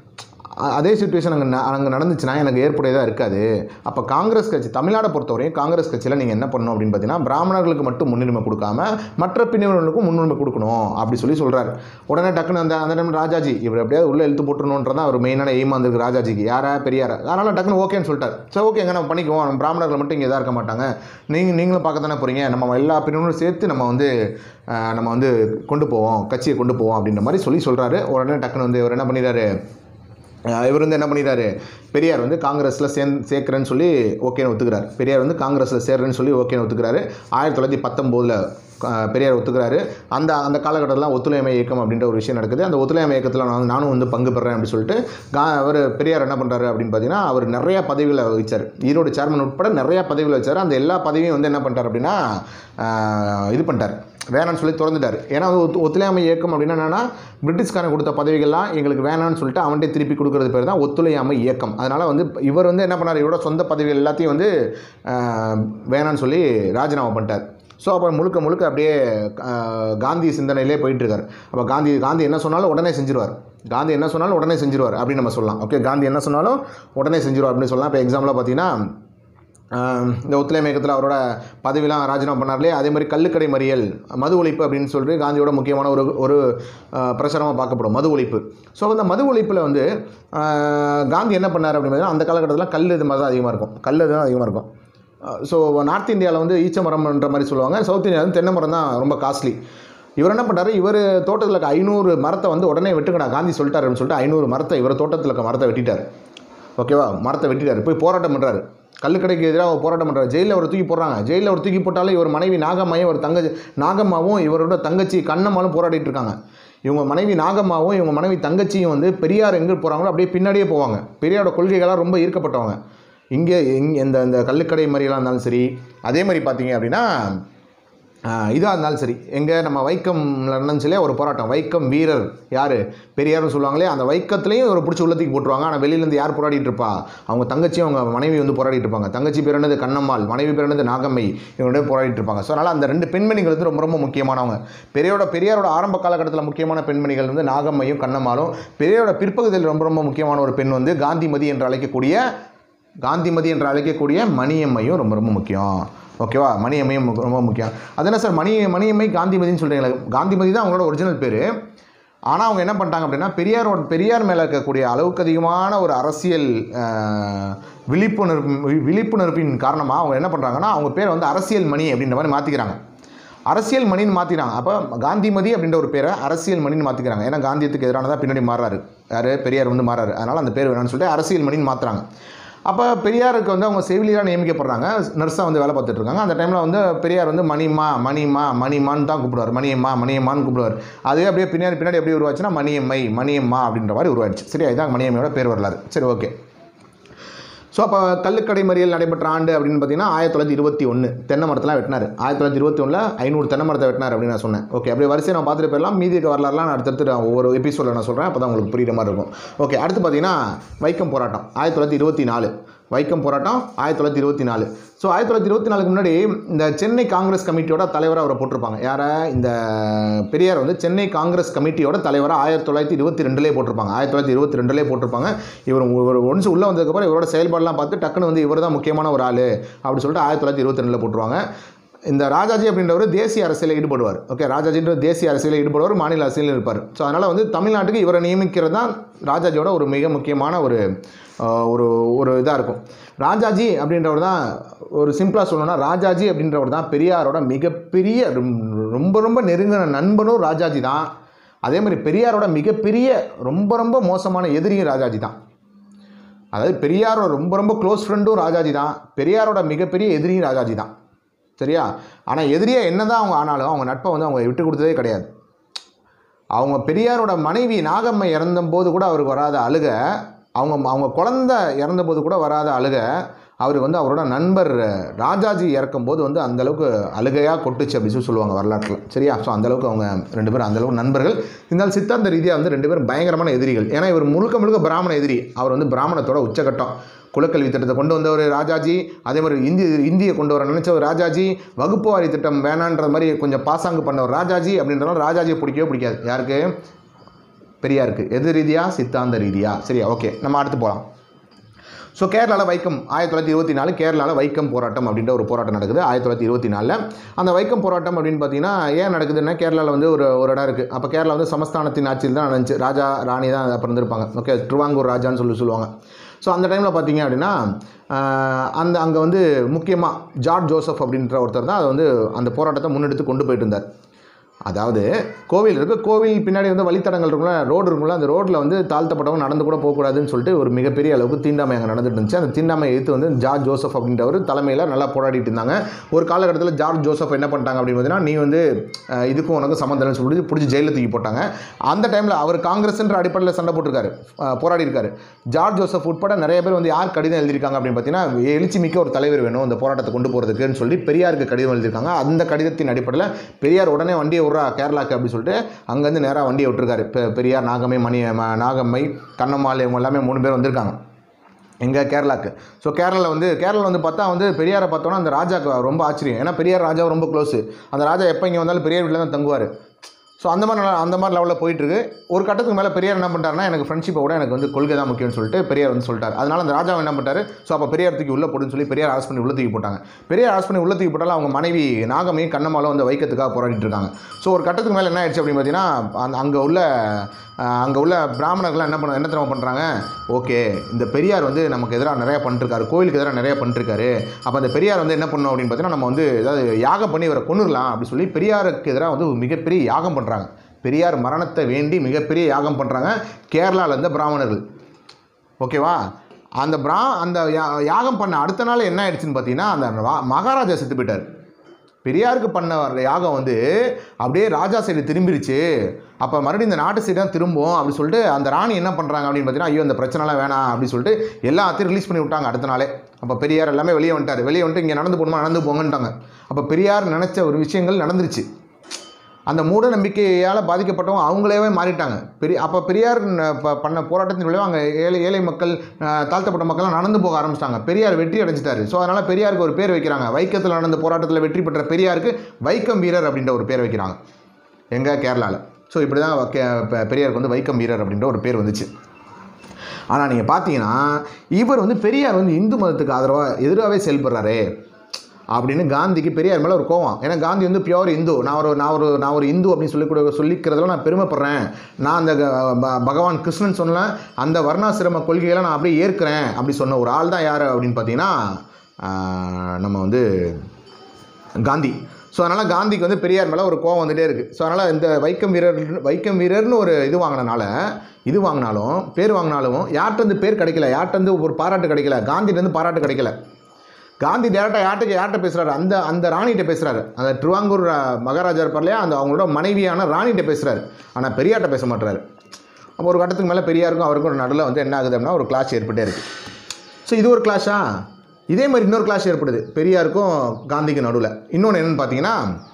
அதே சுச்சுவேஷன் அங்கே அங்கே நடந்துச்சுன்னா எனக்கு ஏற்புடையதாக இருக்காது. அப்போ காங்கிரஸ் கட்சி தமிழ்நாடை பொறுத்தவரையும் காங்கிரஸ் கட்சியில் நீங்கள் என்ன பண்ணணும் அப்படின்னு பார்த்தீங்கன்னா, பிராமணர்களுக்கு மட்டும் முன்னுரிமை கொடுக்காம மற்ற பிரிவினர்களுக்கும் முன்னுரிமை கொடுக்கணும் அப்படி சொல்லி சொல்கிறார். உடனே டக்குன்னு அந்த அந்த டைம் ராஜாஜி இவர் எப்படியாவது உள்ளே இழுத்து போட்டுருணுன்றதான் ஒரு மெயினான எய்மாக இருந்திருக்கு ராஜாஜிக்கு. யாரா? பெரியார். அதனால் டக்குன்னு ஓகேன்னு சொல்லிட்டார். சரி, ஓகேங்க, நம்ம பண்ணிக்குவோம், நம்ம பிராமணர்கள் மட்டும் இங்கே எதாக இருக்க மாட்டாங்க, நீங்கள் நீங்களும் பார்க்க தானே போகிறீங்க, நம்ம எல்லா பிரிவினரும் சேர்த்து நம்ம வந்து நம்ம வந்து கொண்டு போவோம், கட்சியை கொண்டு போவோம் அப்படின்ற மாதிரி சொல்லி சொல்கிறாரு. உடனே டக்குன்னு வந்து இவர் என்ன பண்ணிடுறாரு, இவர் வந்து என்ன பண்ணிடுறாரு, பெரியார் வந்து காங்கிரஸில் சே சேர்க்குறேன்னு சொல்லி ஓகேன்னு ஒத்துக்கிறார். பெரியார் வந்து காங்கிரஸில் சேர்றேன்னு சொல்லி ஓகேன்னு ஒத்துக்கிறாரு. ஆயிரத்தி தொள்ளாயிரத்தி பத்தொம்போதில் பெரியார் ஒத்துக்கிறாரு. அந்த அந்த காலகட்டத்தில் ஒத்துழையாமை இயக்கம் அப்படின்ற ஒரு விஷயம் நடக்குது. அந்த ஒத்துழையாமை இயக்கத்தில் நான் நானும் வந்து பங்கு பெறேன் அப்படின்னு சொல்லிட்டு கா அவர் பெரியார் என்ன பண்ணுறாரு அப்படின்னு பார்த்தீங்கன்னா, அவர் நிறையா பதவிகளை வகிச்சார். ஈரோடு சேர்மன் உட்பட நிறையா பதவிகளை வச்சார். அந்த எல்லா பதவியும் வந்து என்ன பண்ணிட்டார் அப்படின்னா இது பண்ணிட்டார், வேணான்னு சொல்லி திறந்துட்டார். ஏன்னா ஒத்து ஒத்துழையாமை இயக்கம் அப்படின்னா என்னென்னா, பிரிட்டிஷ்காரன் கொடுத்த பதவிகள்லாம் எங்களுக்கு வேணான்னு சொல்லிட்டு அவன்கிட்ட திருப்பி கொடுக்குறது பேர் தான் ஒத்துழையாமை இயக்கம். அதனால் வந்து இவர் வந்து என்ன பண்ணார், இவரோட சொந்த பதவிகள் எல்லாத்தையும் வந்து வேணான்னு சொல்லி ராஜினாமா பண்ணிட்டார். ஸோ அப்புறம் முழுக்க முழுக்க அப்படியே காந்தி சிந்தனையிலே போயிட்டுருக்கார். அப்போ காந்தி காந்தி என்ன சொன்னாலும் உடனே செஞ்சிருவார். காந்தி என்ன சொன்னாலும் உடனே செஞ்சிருவார் அப்படின்னு நம்ம சொல்லலாம். ஓகே, காந்தி என்ன சொன்னாலும் உடனே செஞ்சிருவார் அப்படின்னு சொல்லலாம். இப்போ எக்ஸாம்பிளாக பார்த்தீங்கன்னா, இந்த ஒத்துழையாமை இயக்கத்தில் அவரோட பதவிலாம் ராஜினாமா பண்ணார்லே, அதே மாதிரி கள்ளுக்கடை மறியல், மது ஒழிப்பு அப்படின்னு சொல்லிட்டு காந்தியோட முக்கியமான ஒரு ஒரு பிரச்சாரமாக பார்க்கப்படும் மது ஒழிப்பு. ஸோ அந்த மது ஒழிப்பில் வந்து காந்தி என்ன பண்ணார் அப்படின்னு அந்த காலகட்டத்தில் கல் இது மாதிரி தான் அதிகமாக இருக்கும், கல் தான் அதிகமாக இருக்கும். ஸோ நார்த் இந்தியாவில் வந்து ஈச்ச மரம்ன்ற மாதிரி சொல்லுவாங்க, சவுத் இந்தியாவில் வந்து தென்னை மரம் தான் ரொம்ப காஸ்ட்லி. இவர் என்ன பண்ணுறாரு, இவர் தோட்டத்தில் இருக்க ஐநூறு மரத்தை வந்து உடனே வெட்டுக்கடா காந்தி சொல்லிட்டாருன்னு சொல்லிட்டு ஐநூறு மரத்தை இவர் தோட்டத்தில் இருக்க மரத்தை வெட்டிட்டார். ஓகேவா, மரத்தை வெட்டிட்டார். போய் போராட்டம் பண்ணுறாரு, கள்ளுக்கடைக்கு எதிராக போராட்டம் பண்ணுறாரு. ஜெயிலில் ஒரு தூக்கி போடுறாங்க. ஜெயிலில் ஒரு தூக்கி போட்டாலும் இவர் மனைவி நாகம்மாயும் ஒரு தங்கச்சி நாகம்மாவும் இவரோட தங்கச்சி கண்ணம்மாலும் போராடிட்டு இருக்காங்க. இவங்க மனைவி நாகம்மாவும் இவங்க மனைவி தங்கச்சியும் வந்து பெரியார் எங்கே போகிறாங்களோ அப்படியே பின்னாடியே போவாங்க. பெரியாரோட கொள்கைகளாக ரொம்ப ஈர்க்கப்பட்டவங்க. இங்கே இங்கே இந்த இந்த கள்ளுக்கடை மாதிரிலாம் இருந்தாலும் சரி, அதே மாதிரி பார்த்தீங்க அப்படின்னா இதாக இருந்தாலும் சரி, எங்கே நம்ம வைக்கம்ல இருந்தாலும் சொல்லி ஒரு போராட்டம், வைக்கம் வீரர் யார் பெரியார்னு சொல்லுவாங்களே, அந்த வைக்கத்துலேயும் ஒரு பிடிச்சி உள்ளத்துக்கு போட்டுருவாங்க. ஆனால் வெளியிலேருந்து யார் போராடிட்டு இருப்பா, அவங்க தங்கச்சியும் அவங்க மனைவி வந்து போராடிட்டு இருப்பாங்க. தங்கச்சி பேர் என்னது கண்ணம்மாள், மனைவி பேர் என்னது நாகம்மை, இவங்களோட போராடிட்டு இருப்பாங்க. ஸோ அதனால் அந்த ரெண்டு பெண்மணிகள் வந்து ரொம்ப ரொம்ப முக்கியமானவங்க. பெரியோட பெரியாரோட ஆரம்ப காலகட்டத்தில் முக்கியமான பெண்மணிகள் வந்து நாகம்மையும் கண்ணம்மாளும். பெரியாரோட பிற்பகுதியில் ரொம்ப ரொம்ப முக்கியமான ஒரு பெண் வந்து காந்திமதி என்று அழைக்கக்கூடிய காந்திமதி என்று அழைக்கக்கூடிய மணியம்மையும் ரொம்ப ரொம்ப முக்கியம். ஓகேவா, மணியம்மையும் ரொம்ப முக்கியம். அது என்ன சார் மணி மணியம்மை காந்திமதினு சொல்கிறீங்களா? காந்திமதி தான் அவங்களோட ஒரிஜினல் பேர். ஆனால் அவங்க என்ன பண்ணிட்டாங்க அப்படின்னா, பெரியாரோட பெரியார் மேலே இருக்கக்கூடிய அளவுக்கு அதிகமான ஒரு அரசியல் விழிப்புணர்வு விழிப்புணர்வின் காரணமாக அவங்க என்ன பண்ணுறாங்கன்னா, அவங்க பேரை வந்து அரசியல் மணி அப்படின்ற மாதிரி மாற்றிக்கிறாங்க. அரசியல் மணின்னு மாற்றிக்கிறாங்க. அப்போ காந்திமதி அப்படின்ற ஒரு பேரை அரசியல் மணின்னு மாற்றிக்கிறாங்க. ஏன்னா காந்தியத்துக்கு எதிரானதாக பின்னாடி மாறுறாரு யார், பெரியார் வந்து மாறாரு. அதனால் அந்த பேர் வேணும்னு சொல்லிட்டு அரசியல் மணின்னு மாற்றுறாங்க. அப்போ பெரியாருக்கு வந்து அவங்க செவிலியராக நியமிக்கப்படுறாங்க, நர்ஸாக வந்து வேலை பார்த்துட்டு இருக்காங்க. அந்த டைமில் வந்து பெரியார் வந்து மணிமா மணிமா மணிமான்னு தான் கூப்பிடுவார், மணியம்மா மணியம்மான்னு கூப்பிடுவார். அதுவே அப்படியே பின்னாடி பின்னாடி எப்படி உருவாச்சுன்னா மணியம்மை மணியம்மா அப்படின்ற மாதிரி உருவாச்சு. சரியா, இதான் மணியம்மையோட பேர் வரலாறு. சரி, ஓகே. ஸோ அப்போ கள்ளுக்கடை மறியல் நடைபெற்ற ஆண்டு அப்படின்னு பார்த்தீங்கன்னா ஆயிரத்தி தொள்ளாயிரத்தி இருபத்தி ஒன்று தென்னை மரத்தெலாம் வெட்டினார். ஆயிரத்தி தொள்ளாயிரத்தி இருபத்தி ஒன்றில் ஐநூறு தென்னை மரத்தை வெட்டினார் அப்படின்னு நான் சொன்னேன். ஓகே, அப்படியே வரிசையை நான் பார்த்துட்டு போயிடலாம். மீதி வரலாறுலாம் நான் அடுத்தடுத்து ஒவ்வொரு எபிசோடில் நான் சொல்கிறேன், அப்போ தான் உங்களுக்கு புரியுற மாதிரி இருக்கும். ஓகே, அடுத்து பார்த்தீங்கன்னா வைக்கம் போராட்டம் ஆயிரத்தி தொள்ளாயிரத்தி இருபத்தி நாலு வைக்கம் போராட்டம் ஆயிரத்தி தொள்ளாயிரத்தி இருபத்தி நாலு ஸோ ஆயிரத்தி தொள்ளாயிரத்தி இருபத்தி நாலுக்கு முன்னாடி இந்த சென்னை காங்கிரஸ் கமிட்டியோட தலைவராக அவரை போட்டிருப்பாங்க. யாரை, இந்த பெரியார் வந்து சென்னை காங்கிரஸ் கமிட்டியோட தலைவராக ஆயிரத்தி தொள்ளாயிரத்தி இருபத்தி ரெண்டுலேயே போட்டிருப்பாங்க. ஆயிரத்தி தொள்ளாயிரத்தி இருபத்தி ரெண்டுலேயே போட்டிருப்பாங்க. இவர் ஒரு ஒன்ஸ் உள்ளே வந்ததுக்கப்புறம் இவரோட செயல்பாடெல்லாம் பார்த்து டக்குன்னு வந்து இவர் தான் முக்கியமான ஒரு ஆள் அப்படின்னு சொல்லிட்டு ஆயிரத்தி தொள்ளாயிரத்தி இருபத்தி ரெண்டில் போட்டுருவாங்க. இந்த ராஜாஜி அப்படின்றவர் தேசிய அரசியலில் ஈடுபடுவார். ஓகே, ராஜாஜின்ற தேசிய அரசியலில் ஈடுபடுவார், மாநில அரசியலில் இருப்பார். ஸோ அதனால் வந்து தமிழ்நாட்டுக்கு இவரை நியமிக்கிறது தான் ராஜாஜியோட ஒரு மிக முக்கியமான ஒரு ஒரு ஒரு இதாக இருக்கும். ராஜாஜி அப்படின்றவர் தான், ஒரு சிம்பிளாக சொல்லணும்னா ராஜாஜி அப்படின்றவர் தான் பெரியாரோட மிகப்பெரிய ரொம்ப ரொம்ப நெருங்கின நண்பனும் ராஜாஜி தான். அதே மாதிரி பெரியாரோட மிகப்பெரிய ரொம்ப ரொம்ப மோசமான எதிரியும் ராஜாஜி தான். அதாவது பெரியாரோட ரொம்ப ரொம்ப க்ளோஸ் ஃப்ரெண்டும் ராஜாஜி தான், பெரியாரோட மிகப்பெரிய எதிரியும் ராஜாஜி தான். சரியா, ஆனால் எதிரியாக என்ன தான் அவங்க ஆனாலும் அவங்க நட்பை வந்து அவங்க விட்டு கொடுத்ததே கிடையாது. அவங்க பெரியாரோட மனைவி நாகம்மை இறந்தபோது கூட அவருக்கு வராத அழுக, அவங்க அவங்க குழந்தை இறந்தபோது கூட வராத அழுக அவருக்கு வந்து அவரோட நண்பர் ராஜாஜி இறக்கும்போது வந்து அந்தளவுக்கு அழுகையாக கொட்டுச்சு அப்படின்னு சொல்லி சொல்லுவாங்க வரலாற்றில். சரியா, ஸோ அந்தளவுக்கு அவங்க ரெண்டு பேரும் அந்தளவுக்கு நண்பர்கள். இருந்தாலும் சித்தாந்த ரீதியாக வந்து ரெண்டு பேரும் பயங்கரமான எதிரிகள். ஏன்னா இவர் முழுக்க முழுக்க பிராமண எதிரி. அவர் வந்து பிராமணத்தோட உச்சகட்டம். குலக்கல்வி திட்டத்தை கொண்டு வந்தவர் ராஜாஜி, அதே மாதிரி இந்தி இந்தியை கொண்டு வர நினைச்சவர் ராஜாஜி, வகுப்பு வாரி திட்டம் வேணான்ற மாதிரி கொஞ்சம் பாசாங்கு பண்ணவர் ராஜாஜி. அப்படின்றனால ராஜாஜியை பிடிக்கவே பிடிக்காது யாருக்கு, பெரியாருக்கு. எது ரீதியாக, சித்தாந்த ரீதியாக. சரியா, ஓகே, நம்ம அடுத்து போகலாம். ஸோ கேரளாவில் வைக்கம் ஆயிரத்தி தொள்ளாயிரத்தி இருபத்தி நாலு கேரளாவில் வைக்கம் போராட்டம் அப்படின்ற ஒரு போராட்டம் நடக்குது ஆயிரத்தி தொள்ளாயிரத்தி இருபத்தி நாலில். அந்த வைக்கம் போராட்டம் அப்படின்னு பார்த்தீங்கன்னா ஏன் நடக்குதுன்னா, கேரளாவில் வந்து ஒரு ஒரு இடம் இருக்குது. அப்போ கேரளா வந்து சமஸ்தானத்தின் ஆட்சியில் தான் நடந்துச்சு. ராஜா ராணி தான் அப்போ இருந்திருப்பாங்க. ஓகே, திருவாங்கூர் ராஜான்னு சொல்லி சொல்லுவாங்க. ஸோ அந்த டைமில் பார்த்தீங்க அப்படின்னா அந்த அங்கே வந்து முக்கியமாக ஜார்ஜ் ஜோசப் அப்படின்ற ஒருத்தர் தான் அதை வந்து அந்த போராட்டத்தை முன்னெடுத்து கொண்டு போயிட்டு இருந்தார். அதாவது கோவில் இருக்குது, கோவில் பின்னாடி வந்து வழித்தடங்கள் இருக்குல்ல, ரோடு இருக்குல்ல, அந்த ரோட்டில் வந்து தாழ்த்தப்பட்டவங்க நடந்து கூட போகக்கூடாதுன்னு சொல்லிட்டு ஒரு மிகப்பெரிய அளவுக்கு தீண்டாமை அங்கே நடந்துட்டு இருந்துச்சு. அந்த தீண்டாமை எடுத்து வந்து ஜார்ஜ் ஜோசப் அப்படின்றவர் தலைமையில் நல்லா போராடிட்டு இருந்தாங்க. ஒரு காலகட்டத்தில் ஜார்ஜ் ஜோசப் என்ன பண்ணிட்டாங்க அப்படின்னு பார்த்தீங்கன்னா, நீ வந்து இதுக்கும் உனக்கு சம்மந்தம்னு சொல்லிட்டு பிடிச்சி ஜெயிலில் தூக்கி போட்டாங்க. அந்த டைமில் அவர் காங்கிரஸ்ன்ற அடிப்படையில் சண்டை போட்டிருக்காரு, போராடி இருக்காரு. ஜார்ஜ் ஜோசப் உட்பட நிறைய பேர் வந்து யார் கடிதம் எழுதியிருக்காங்க அப்படின்னு பார்த்தீங்கன்னா, எழுச்சி மிக்க ஒரு தலைவர் வேணும் இந்த போராட்டத்தை கொண்டு போகிறதுக்குன்னு சொல்லி பெரியாருக்கு கடிதம் எழுதியிருக்காங்க. அந்த கடிதத்தின் அடிப்படையில் பெரியார் உடனே வண்டியை விட்றா கேரளாக்கு அப்படின்னு சொல்லிட்டு அங்கேருந்து நேராக வண்டியை விட்டுருக்காரு. இப்போ பெரியார், நாகம்மை, மணி நாகம்மை, கண்ணம்மாள் இவங்க எல்லாமே மூணு பேர் வந்திருக்காங்க எங்கே கேரளாக்கு. ஸோ கேரளாவில் வந்து கேரளா வந்து பார்த்தா வந்து பெரியாரை பார்த்தோன்னா அந்த ராஜாவுக்கு ரொம்ப ஆச்சரியம். ஏன்னா பெரியார் ராஜாவை ரொம்ப க்ளோஸு. அந்த ராஜா எப்போ இங்கே வந்தாலும் பெரியார் வீட்டில் தான் தங்குவார். ஸோ அந்த மாதிரி அந்த மாதிரி லெவலில் போயிட்டுருக்கு. ஒரு கட்டத்துக்கு மேலே பெரியார் என்ன பண்ணிட்டாருன்னா, எனக்கு ஃப்ரெண்ட்ஷிப்பை விட எனக்கு வந்து கொள்கை தான் முக்கியம்னு சொல்லிட்டு பெரியார் வந்து சொல்லிட்டார். அதனால் அந்த ராஜாவை என்ன பண்ணிட்டாரு, ஸோ அப்போ பெரியார் தூக்கி உள்ளே போடுன்னு சொல்லி பெரியார் அரெஸ்ட் பண்ணி உள்ள தூக்கி போட்டாங்க. பெரியார் அரெஸ்ட் பண்ணி உள்ள தூக்கி போட்டாலும் அவங்க மனைவி நாகமையும் கண்ணம்மாலும் வந்து வைக்கத்துக்காக போராடிட்டு இருக்காங்க. ஸோ ஒரு கட்டத்துக்கு மேலே என்ன ஆயிடுச்சு அப்படின்னு பார்த்தீங்கன்னா, அந்த அங்கே உள்ள அங்கே உள்ள பிராமணர்கள்லாம் என்ன பண்ண என்ன திறமை பண்ணுறாங்க, ஓகே இந்த பெரியார் வந்து நமக்கு எதிராக நிறையா பண்ணிட்டுருக்காரு, கோயிலுக்கு எதிராக நிறையா பண்ணிட்டுருக்காரு, அப்போ அந்த பெரியார் வந்து என்ன பண்ணணும் அப்படின்னு பார்த்தீங்கன்னா, நம்ம வந்து ஏதாவது யாகம் பண்ணி இவரை கொன்னுடலாம் அப்படின்னு சொல்லி பெரியாருக்கு எதிராக வந்து மிகப்பெரிய யாகம் பண்ணுறாங்க. பெரியார் மரணத்தை வேண்டி மிகப்பெரிய யாகம் பண்ணுறாங்க கேரளாவில் இருந்த பிராமணர்கள். ஓகேவா? அந்த பிரா அந்த யாகம் பண்ண அடுத்த நாள் என்ன ஆயிடுச்சுன்னு பார்த்தீங்கன்னா, அந்த மகாராஜா செத்து போயிட்டார். பெரியாருக்கு பண்ண யாகம் வந்து அப்படியே ராஜா சைடு திரும்பிடுச்சு. அப்போ மறுபடியும் இந்த நாட்டு சைடு தான் திரும்பும் அப்படின்னு சொல்லிட்டு அந்த ராணி என்ன பண்ணுறாங்க அப்படின்னு பார்த்தீங்கன்னா, ஐயோ இந்த பிரச்சனைலாம் வேணாம் அப்படின்னு சொல்லிட்டு எல்லாத்தையும் ரிலீஸ் பண்ணி விட்டாங்க அடுத்த நாளே. அப்போ பெரியார் எல்லாமே வெளியே வந்துட்டார். வெளியே வந்துட்டு இங்கே நடந்து போகணுமா நடந்து போங்கன்ட்டாங்க. அப்போ பெரியார் நினச்ச ஒரு விஷயங்கள் நடந்துருச்சு. அந்த மூட நம்பிக்கையால் பாதிக்கப்பட்டவங்க அவங்களே மாறிட்டாங்க. பெரிய அப்போ பெரியார் பண்ண போராட்டத்தின் விளைவு அங்கே ஏழை ஏழை மக்கள் தாழ்த்தப்பட்ட மக்கள்லாம் நடந்து போக ஆரம்பிச்சிட்டாங்க. பெரியார் வெற்றி அடைஞ்சிட்டாரு. ஸோ அதனால் பெரியாருக்கு ஒரு பேர் வைக்கிறாங்க. வைக்கத்தில் நடந்த போராட்டத்தில் வெற்றி பெற்ற பெரியாருக்கு வைக்கம் வீரர் அப்படின்ற ஒரு பேர் வைக்கிறாங்க எங்கள் கேரளாவில். ஸோ இப்படி தான் பெரியாருக்கு வந்து வைக்கம் வீரர் அப்படின்ற ஒரு பேர் வந்துச்சு. ஆனால் நீங்கள் பார்த்தீங்கன்னா இவர் வந்து பெரியார் வந்து இந்து மதத்துக்கு ஆதரவாக எதிராகவே செயல்படுறாரு அப்படின்னு காந்திக்கு பெரியார் மேலே ஒரு கோவம். ஏன்னா காந்தி வந்து பியோர் இந்து, நான் ஒரு நான் ஒரு நான் ஒரு இந்து அப்படின்னு சொல்லி கூட சொல்லிக்கிறதுல நான் பெருமைப்படுறேன். நான் அந்த பகவான் கிருஷ்ணன் சொன்ன அந்த வர்ணாசிரம கொள்கைகளை நான் அப்படியே ஏற்கிறேன் அப்படி சொன்ன ஒரு ஆள் தான் யார் அப்படின்னு பார்த்தீங்கன்னா நம்ம வந்து காந்தி. ஸோ அதனால் காந்திக்கு வந்து பெரியார் மேலே ஒரு கோவம் வந்துகிட்டே இருக்குது. ஸோ அதனால் இந்த வைக்கம் வீரர் வைக்கம் வீரர்னு ஒரு இது வாங்கினால இது வாங்கினாலும் பேர் வாங்கினாலும் யார்கிட்டருந்து பேர் கிடைக்கல, யார்கிட்டருந்து ஒரு பாராட்டு கிடைக்கல, காந்திகிட்டேருந்து பாராட்டு கிடைக்கல. காந்தி டேரெக்டாக யார்ட்டுக்கு யார்கிட்ட பேசுகிறாரு, அந்த அந்த ராணிகிட்ட பேசுகிறாரு. அந்த திருவாங்கூர் மகாராஜா இருப்பார் இல்லையா, அந்த அவங்களோட மனைவியான ராணிகிட்ட பேசுகிறாரு. ஆனால் பெரியார்கிட்ட பேச மாட்டுறாரு. அப்போ ஒரு கட்டத்துக்கு மேலே பெரியாருக்கும் அவருக்கும் ஒரு நடுவில் வந்து என்ன ஆகுது அப்படின்னா ஒரு கிளாஷ் ஏற்பட்டே இருக்குது. ஸோ இது ஒரு கிளாஷா? இதே மாதிரி இன்னொரு கிளாஷ் ஏற்படுது பெரியாருக்கும் காந்திக்கும் நடுவில். இன்னொன்று என்னென்னு பார்த்தீங்கன்னா,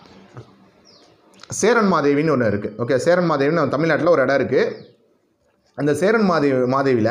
சேரன் மாதேவின்னு ஒன்று இருக்குது. ஓகே, சேரன் மாதேவின்னு தமிழ்நாட்டில் ஒரு இடம் இருக்குது. அந்த சேரன் மாதேவி மாதேவியில்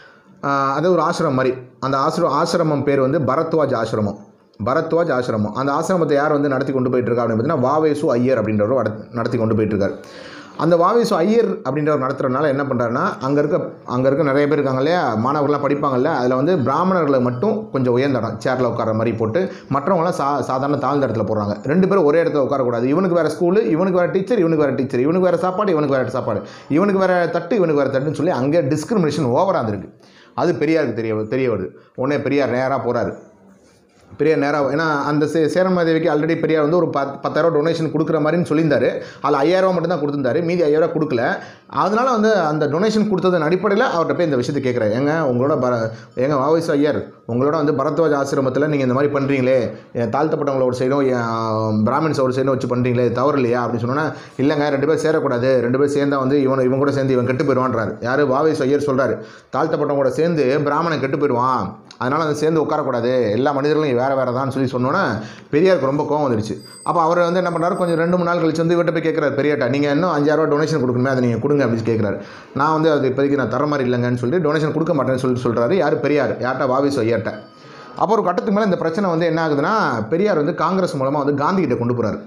அது ஒரு ஆசிரமம் மாதிரி. அந்த ஆசிரம் ஆசிரமம் பேர் வந்து பரத்வாஜ் ஆசிரமம். பரத்வாஜ் ஆசிரமம் அந்த ஆசிரமத்தை யார் வந்து நடத்தி கொண்டு போயிட்டுருக்கா அப்படின்னு பார்த்தீங்கன்னா வாவேசு ஐயர் அப்படின்றவர் நடத்தி கொண்டு போயிட்டுருக்காரு. அந்த வாவேசு ஐயர் அப்படின்றவர் நடத்துகிறதுனால என்ன பண்ணுறாருன்னா, அங்கே இருக்க அங்கே இருக்க நிறைய பேர் இருக்காங்க இல்லையா, மாணவர்கள்லாம் படிப்பாங்கல்ல, அதில் வந்து பிராமணர்களை மட்டும் கொஞ்சம் உயர்ந்த இடம் சேரில் உட்கார மாதிரி போட்டு மற்றவங்களாம் சா சாதாரண தாழ்ந்த இடத்துல போடுறாங்க. ரெண்டு பேரும் ஒரே இடத்துல உட்காரக்கூடாது. இவனுக்கு வேறு ஸ்கூலு, இவனுக்கு வேறு டீச்சர், இவனுக்கு வேறு டீச்சர், இவனுக்கு வேறு சாப்பாடு, இவனுக்கு வேறு சாப்பாடு, இவனுக்கு வேறு தட்டு, இவனுக்கு வேறு தட்டுன்னு சொல்லி அங்கே டிஸ்கிரிமினேஷன் ஓவராக இருந்திருக்கு. அது பெரியாருக்கு தெரிய தெரிய வருது. உடனே பெரியார் நேராக போகிறாரு. பெரியார் நேராக ஏன்னா அந்த சே சேரன் மாதேவிக்கு ஆல்ரெடி பெரியார் வந்து ஒரு பத் பத்தாயிரம் டொனேஷன் கொடுக்குற மாதிரின்னு சொல்லியிருந்தாரு. அதில் ஐயாயிரம் மட்டும் தான் கொடுத்துருந்தாரு, மீதி ஐயாயிரம் கொடுக்கல. அதனால் வந்து அந்த டொனேஷன் கொடுத்ததன் அடிப்படையில் அவர்கிட்ட போய் இந்த விஷயத்தை கேட்குறாரு. ஏங்க உங்களோட பர ஏங்க வாவேசு ஐயர் உங்களோட வந்து பரத்வாஜ் ஆசிரமத்தில் நீங்கள் இந்த மாதிரி பண்ணுறீங்களே, தாழ்த்தப்பட்டவங்களோட சைடும் பிராமின்ஸ் ஒரு சைடும் வச்சு பண்ணுறீங்களே, தவறு இல்லையா அப்படின்னு சொன்னால், இல்லைங்க ரெண்டு பேர் சேரக்கூடாது, ரெண்டு பேர் சேர்ந்தால் வந்து இவன் இவன் கூட சேர்ந்து இவன் கெட்டு போயிடுவான்றாரு. யார்? வாவேசு ஐயர் சொல்கிறாரு. தாழ்த்தப்பட்டவங்களோட சேர்ந்து பிராமணன் கெட்டு போயிடுவான், அதனால் அதை சேர்ந்து உட்காரக்கூடாது, எல்லா மனிதர்களும் வேறு வேறு தான் சொல்லி சொன்னோன்னே பெரியாருக்கு ரொம்ப கோவம் வந்துடுச்சு. அப்போ அவர் வந்து என்ன பண்ணுறாரு, கொஞ்சம் ரெண்டு மூணு நாள் கழிச்சு வந்து இவர்கிட்ட போய் கேட்குறாரு பெரியார்ட்ட, நீங்கள் இன்னும் அஞ்சாயிரரூவா டொனேஷன் கொடுக்கணுமே, அதை நீங்கள் கொடுங்க அப்படின்னு கேட்குறாரு. நான் வந்து அது இப்போதைக்கு நான் தர மாதிரி இல்லைங்கன்னு சொல்லிட்டு டொனேஷன் கொடுக்க மாட்டேன்னு சொல்லிட்டு சொல்கிறாரு. யார்? பெரியார். யார்கிட்ட? வாவேசு ஐயர்கிட்ட. அப்போ ஒரு கட்டத்துக்கு மேலே இந்த பிரச்சனை வந்து என்ன ஆகுதுன்னா, பெரியார் வந்து காங்கிரஸ் மூலமாக வந்து காந்திகிட்ட கொண்டு போகிறார்.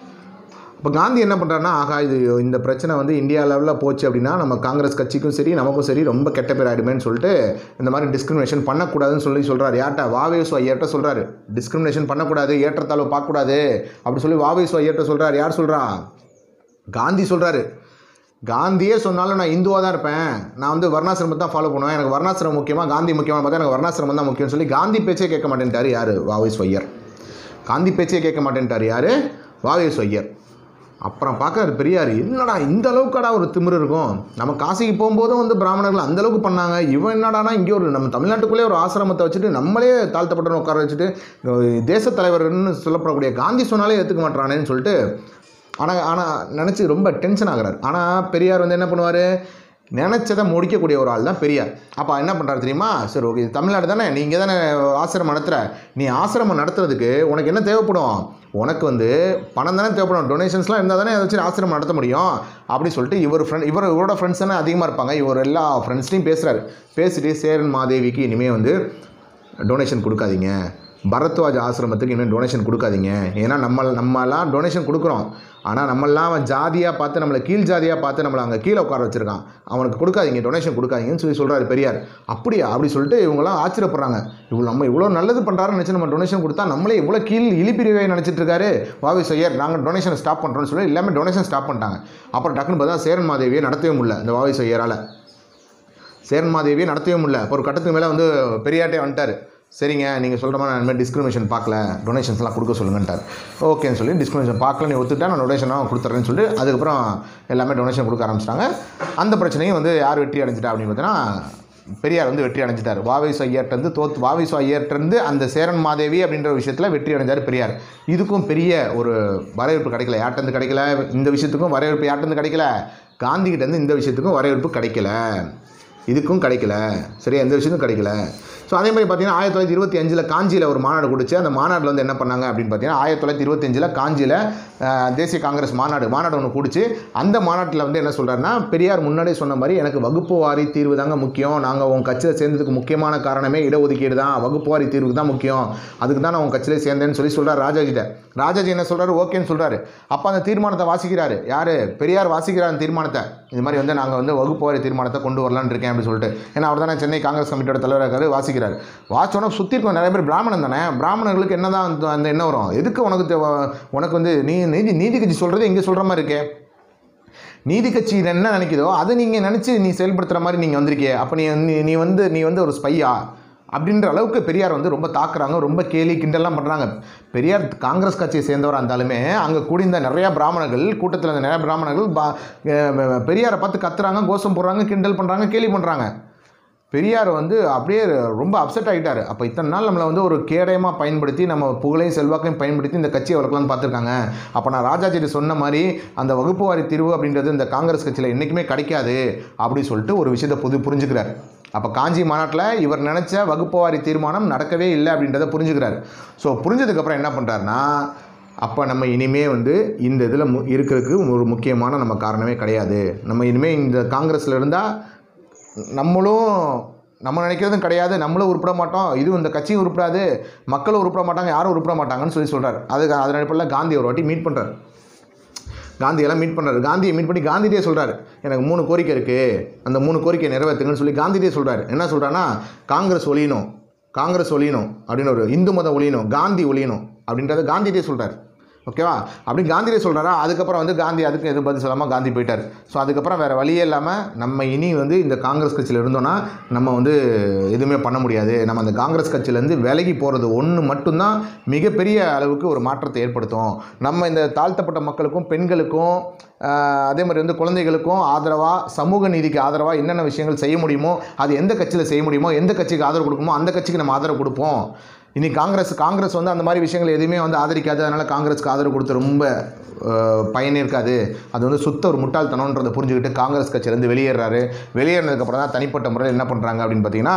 இப்போ காந்தி என்ன பண்ணுறாருன்னா, ஆகா இது இந்த பிரச்சனை வந்து இந்தியா லெவலில் போச்சு அப்படின்னா நம்ம காங்கிரஸ் கட்சிக்கும் சரி நமக்கும் சரி ரொம்ப கெட்ட பேர் ஆகிடுமேன்னு சொல்லிட்டு இந்த மாதிரி டிஸ்கிரிமினேஷன் பண்ணக்கூடாதுன்னு சொல்லி சொல்கிறார். யார்கிட்ட? வாவேசு ஐயர்கிட்ட சொல்கிறாரு. டிஸ்கிரிமினேஷன் பண்ணக்கூடாது, ஏற்றத்தாழ்வு பார்க்கக்கூடாது அப்படி சொல்லி வாவேசு ஐயர்கிட்ட சொல்கிறார். யார் சொல்கிறா? காந்தி சொல்கிறாரு. காந்தியே சொன்னாலும் நான் இந்துவாக தான் இருப்பேன், நான் வந்து வர்ணாசிரமத்தை தான் ஃபாலோ பண்ணுவேன், எனக்கு வர்ணாசிரமம் முக்கியமாக காந்தி முக்கியமாக பார்த்தா எனக்கு வர்ணாசிரமம் தான் முக்கியம்னு சொல்லி காந்தி பேச்சே கேட்க மாட்டேன்ட்டார். யார்? வாவேசு ஐயர். காந்தி பேச்சே கேட்க மாட்டேன்ட்டார். யார்? வாவேசு ஐயர். அப்புறம் பார்க்குறாரு பெரியார், என்னடா இந்த அளவுக்குடா ஒரு திமிரு இருக்கும், நம்ம காசிக்கு போகும்போதும் வந்து பிராமணர்கள் அந்தளவுக்கு பண்ணாங்க, இவன் என்னடானா இங்கே ஒரு நம்ம தமிழ்நாட்டுக்குள்ளே ஒரு ஆசிரமத்தை வச்சுட்டு நம்மளே தாழ்த்தப்பட்டவன் உட்கார வச்சுட்டு தேசத் தலைவர்னு சொல்லப்படக்கூடிய காந்தி சொன்னாலே ஏற்றுக்க மாட்டானேன்னு சொல்லிட்டு ஆனால் ஆனால் நினச்சி ரொம்ப டென்ஷன் ஆகிறார். ஆனால் பெரியார் வந்து என்ன பண்ணுவார், நினச்சதை முடிக்கக்கூடிய ஒரு ஆள் தான் பெரியார். அப்போ என்ன பண்ணுறாரு தெரியுமா, சரி ஓகே தமிழ்நாடு தானே, நீங்கள் தானே ஆசிரமம் நடத்துகிற, நீ ஆசிரமம் நடத்துறதுக்கு உனக்கு என்ன தேவைப்படும், உனக்கு வந்து பணம் தானே தேவைப்படும், டொனேஷன்ஸ்லாம் இருந்தால் தானே அதை வச்சு ஆசிரமம் நடத்த முடியும் அப்படின்னு சொல்லிட்டு இவர் ஃப்ரெண்ட் இவர் இவரோட ஃப்ரெண்ட்ஸ் தானே அதிகமாக இருப்பாங்க, இவர் எல்லா ஃப்ரெண்ட்ஸ்லையும் பேசுகிறாரு. பேசிட்டு சேரன் மாதேவிக்கு இனிமேல் வந்து டொனேஷன் கொடுக்காதீங்க, பரத்வாஜ் ஆசிரமத்துக்கு இன்னும் டொனேஷன் கொடுக்காதீங்க. ஏன்னா நம்ம நம்மலாம் டொனேஷன் கொடுக்குறோம், ஆனால் நம்மளாம் அவன் ஜாதியாக பார்த்து நம்மளை கீழ் ஜாதியாக பார்த்து நம்மளை அங்கே கீழே உட்கார வச்சுருக்கான். அவனுக்கு கொடுக்காதீங்க, டொனேஷன் கொடுக்காதீங்கன்னு சொல்லி சொல்கிறாரு பெரியார். அப்படியா அப்படி சொல்லிட்டு இவங்களாம் ஆச்சரியப்படுறாங்க. இவ்வளோ நம்ம இவ்வளோ நல்லது பண்ணுறாருன்னு நினச்சி நம்ம டொனேஷன் கொடுத்தா நம்மளே இவ்வளோ கீழ் இழிப்பிரிவை நினச்சிட்டு இருக்காரு வாவி ஐயர். நாங்கள் டொனேஷன் ஸ்டாப் பண்ணுறோன்னு சொல்லி எல்லாமே டொனேஷன் ஸ்டாப் பண்ணிட்டாங்க. அப்புறம் டக்குன்னு பார்த்தா சேரன் மாதேவியை நடத்தவே முடியல இந்த வாவி ஐயரால். சேரன் மாதேவியை நடத்தவே முடியல. இப்போ ஒரு கட்டத்துக்கு மேலே வந்து பெரியார்ட்டே வந்துட்டார். சரிங்க, நீங்கள் சொல்கிற மாதிரி நான் இனிமேல் டிஸ்கிரிமினேஷன் பார்க்கல, டொனேஷன்ஸ்லாம் கொடுக்க சொல்லுங்கன்ட்டார். ஓகேன்னு சொல்லி டிஸ்கிரிமினேஷன் பார்க்கல, நீ ஒத்துட்டா நான் டொனேஷனாக கொடுத்துட்றேன்னு சொல்லிட்டு அதுக்கப்புறம் எல்லாமே டொனேஷன் கொடுக்க ஆரம்பிச்சிட்டாங்க. அந்த பிரச்சனையும் வந்து யார் வெற்றி அடைஞ்சிட்டா அப்படின்னு பார்த்தீங்கன்னா பெரியார் வந்து வெற்றி அடைஞ்சிட்டார். வாவேசு ஐயர்ட்டேருந்து தோத்து வாவேசு ஐயர்ட்டேருந்து அந்த சேரன் மாதேவி அப்படின்ற விஷயத்தில் வெற்றி அடைஞ்சார் பெரியார். இதுக்கும் பெரிய ஒரு வரவேற்பு கிடைக்கல, யார்ட்டேருந்து கிடைக்கல. இந்த விஷயத்துக்கும் வரவேற்பு யார்ட்டேருந்து கிடைக்கல, காந்திகிட்டேருந்து இந்த விஷயத்துக்கும் வரவேற்பு கிடைக்கல, இதுக்கும் கிடைக்கல. சரியா, எந்த விஷயத்துக்கும் கிடைக்கல. ஸோ அதே மாதிரி பார்த்தீங்கன்னா ஆயிரத்தி தொள்ளாயிரத்தி இருபத்தி அஞ்சில் காஞ்சியில் ஒரு மாநாடு கொடுத்து அந்த மாநாட்டில் வந்து என்ன பண்ணாங்க அப்படின்னு பார்த்தீங்கன்னா ஆயிரத்தி தொள்ளாயிரத்தி இருபத்தஞ்சில் காஞ்சியில் தேசிய காங்கிரஸ் மாநாடு மாநாடு ஒன்று கூடிச்சு. அந்த மாநாட்டில் வந்து என்ன சொல்கிறாருன்னா, பெரியார் முன்னாடியே சொன்ன மாதிரி எனக்கு வகுப்பு வாரி தீர்வு தாங்க முக்கியம், நாங்கள் உங்கள் கட்சியில் சேர்ந்ததுக்கு முக்கியமான காரணமே இடஒதுக்கீடு தான், வகுப்பு வாரி தீர்வுக்கு தான் முக்கியம், அதுக்கு தான் நான் உங்கள் கட்சியிலே சேர்ந்தேன்னு சொல்லி சொல்கிறார் ராஜாஜிட்ட. ராஜாஜி என்ன சொல்கிறாரு, ஓகேன்னு சொல்கிறாரு. அப்போ அந்த தீர்மானத்தை வாசிக்கிறாரு யார், பெரியார் வாசிக்கிறார் அந்த தீர்மானத்தை. இது மாதிரி வந்து நாங்கள் வந்து வகுப்பு வாரி தீர்மானத்தை கொண்டு வரலான்னு இருக்கேன் அப்படின்னு சொல்லிட்டு. ஏன்னா அவர் தானே சென்னை காங்கிரஸ் கமிட்டியோட தலைவராக இருக்காரு. வாசிக்கிறார். வாசோன்னா சுற்றி இருக்கும் நிறைய பேர் பிராமணன் தானே, பிராமணர்களுக்கு என்ன தான் அந்த என்ன வரும், எதுக்கு உனக்கு உனக்கு வந்து நீ நீதி நீதி கட்சி சொல்கிறது இங்கே சொல்கிற மாதிரி இருக்கே, நீதி கட்சி என்ன நினைக்குதோ அதை நீங்கள் நினச்சி நீ செயல்படுத்துகிற மாதிரி நீங்கள் வந்திருக்கியே, அப்போ நீ நீ வந்து நீ வந்து ஒரு ஸ்பையா அப்படின்ற அளவுக்கு பெரியார் வந்து ரொம்ப தாக்குறாங்க, ரொம்ப கேலி கிண்டல்லாம் பண்ணுறாங்க. பெரியார் காங்கிரஸ் கட்சியை சேர்ந்தவராக இருந்தாலுமே அங்கே கூடியிருந்த நிறையா பிராமணர்கள் கூட்டத்தில் இருந்த நிறையா பிராமணர்கள் பா பெரியாரை பார்த்து கத்துறாங்க, கோஷம் போடுறாங்க, கிண்டல் பண்ணுறாங்க, கேலி பண்ணுறாங்க. பெரியார் வந்து அப்படியே ரொம்ப அப்செட் ஆகிட்டார். அப்போ இத்தனை நாள் நம்மளை வந்து ஒரு கேடயமாக பயன்படுத்தி நம்ம புகழையும் செல்வாக்கையும் பயன்படுத்தி இந்த கட்சியை வளர்க்கலாம்னு பார்த்துருக்காங்க. அப்போ நான் ராஜாஜிட்டு சொன்ன மாதிரி அந்த வகுப்பு வாரி தீர்வு அப்படின்றது இந்த காங்கிரஸ் கட்சியில் என்றைக்குமே கிடைக்காது அப்படின்னு சொல்லிட்டு ஒரு விஷயத்தை புது புரிஞ்சுக்கிறார். அப்போ காஞ்சி மாநாட்டில் இவர் நினச்ச வகுப்பு வாரி தீர்மானம் நடக்கவே இல்லை அப்படின்றத புரிஞ்சுக்கிறார். ஸோ புரிஞ்சதுக்கப்புறம் என்ன பண்ணுறாருன்னா, அப்போ நம்ம இனிமே வந்து இந்த இதில் மு இருக்கிறதுக்கு ஒரு முக்கியமான நம்ம காரணமே கிடையாது, நம்ம இனிமேல் இந்த காங்கிரஸில் இருந்தால் நம்மளும் நம்ம நினைக்கிறதும் கிடையாது, நம்மளும் உருப்பட மாட்டோம், இதுவும் இந்த கட்சியும் உருப்படாது, மக்களும் உருப்பட மாட்டாங்க, யாரும் உருப்பட மாட்டாங்கன்னு சொல்லி சொல்கிறார். அதுக்கு அதன் அடிப்படையில் காந்தி ஒரு வாட்டி மீட் பண்ணுறாரு. காந்தியெல்லாம் மீட் பண்ணுறாரு. காந்தியை மீட் பண்ணி காந்திகிட்டே சொல்கிறார், எனக்கு மூணு கோரிக்கை இருக்குது, அந்த மூணு கோரிக்கையை நிறைவேற்றுங்கன்னு சொல்லி காந்திகிட்டே சொல்கிறார். என்ன சொல்கிறான்னா, காங்கிரஸ் ஒழியணும், காங்கிரஸ் ஒழியணும் அப்படின்னு, ஒரு இந்து மதம் ஒழியணும், காந்தி ஒழியணும் அப்படின்றத காந்திகிட்டே சொல்கிறார். ஓகேவா, அப்படி காந்தியே சொல்கிறாரா. அதுக்கப்புறம் வந்து காந்தி அதுக்கு எதுவும் பதில் சொல்லாமல் காந்தி போயிட்டார். ஸோ அதுக்கப்புறம் வேறு வழியே இல்லாமல் நம்ம இனி வந்து இந்த காங்கிரஸ் கட்சியில் இருந்தோன்னா நம்ம வந்து எதுவுமே பண்ண முடியாது, நம்ம அந்த காங்கிரஸ் கட்சியிலேருந்து விலகி போகிறது ஒன்று மட்டும்தான் மிகப்பெரிய அளவுக்கு ஒரு மாற்றத்தை ஏற்படுத்தும். நம்ம இந்த தாழ்த்தப்பட்ட மக்களுக்கும் பெண்களுக்கும் அதே மாதிரி வந்து குழந்தைகளுக்கும் ஆதரவாக, சமூக நீதிக்கு ஆதரவாக என்னென்ன விஷயங்கள் செய்ய முடியுமோ அது எந்த கட்சியில் செய்ய முடியுமோ, எந்த கட்சிக்கு ஆதரவு கொடுக்குமோ அந்த கட்சிக்கு நம்ம ஆதரவு கொடுப்போம். இனி காங்கிரஸ் காங்கிரஸ் வந்து அந்த மாதிரி விஷயங்கள் எதுவுமே வந்து ஆதரிக்காது, அதனால் காங்கிரஸுக்கு ஆதரவு கொடுத்து ரொம்ப பயனே இருக்காது, அது வந்து சுத்த ஒரு முட்டாள்தனன்றதை புரிஞ்சுக்கிட்டு காங்கிரஸ் கட்சியிலேருந்து வெளியேறாரு. வெளியேறினதுக்கப்புறம் தான் தனிப்பட்ட முறையில் என்ன பண்ணுறாங்க அப்படின்னு பார்த்தீங்கன்னா,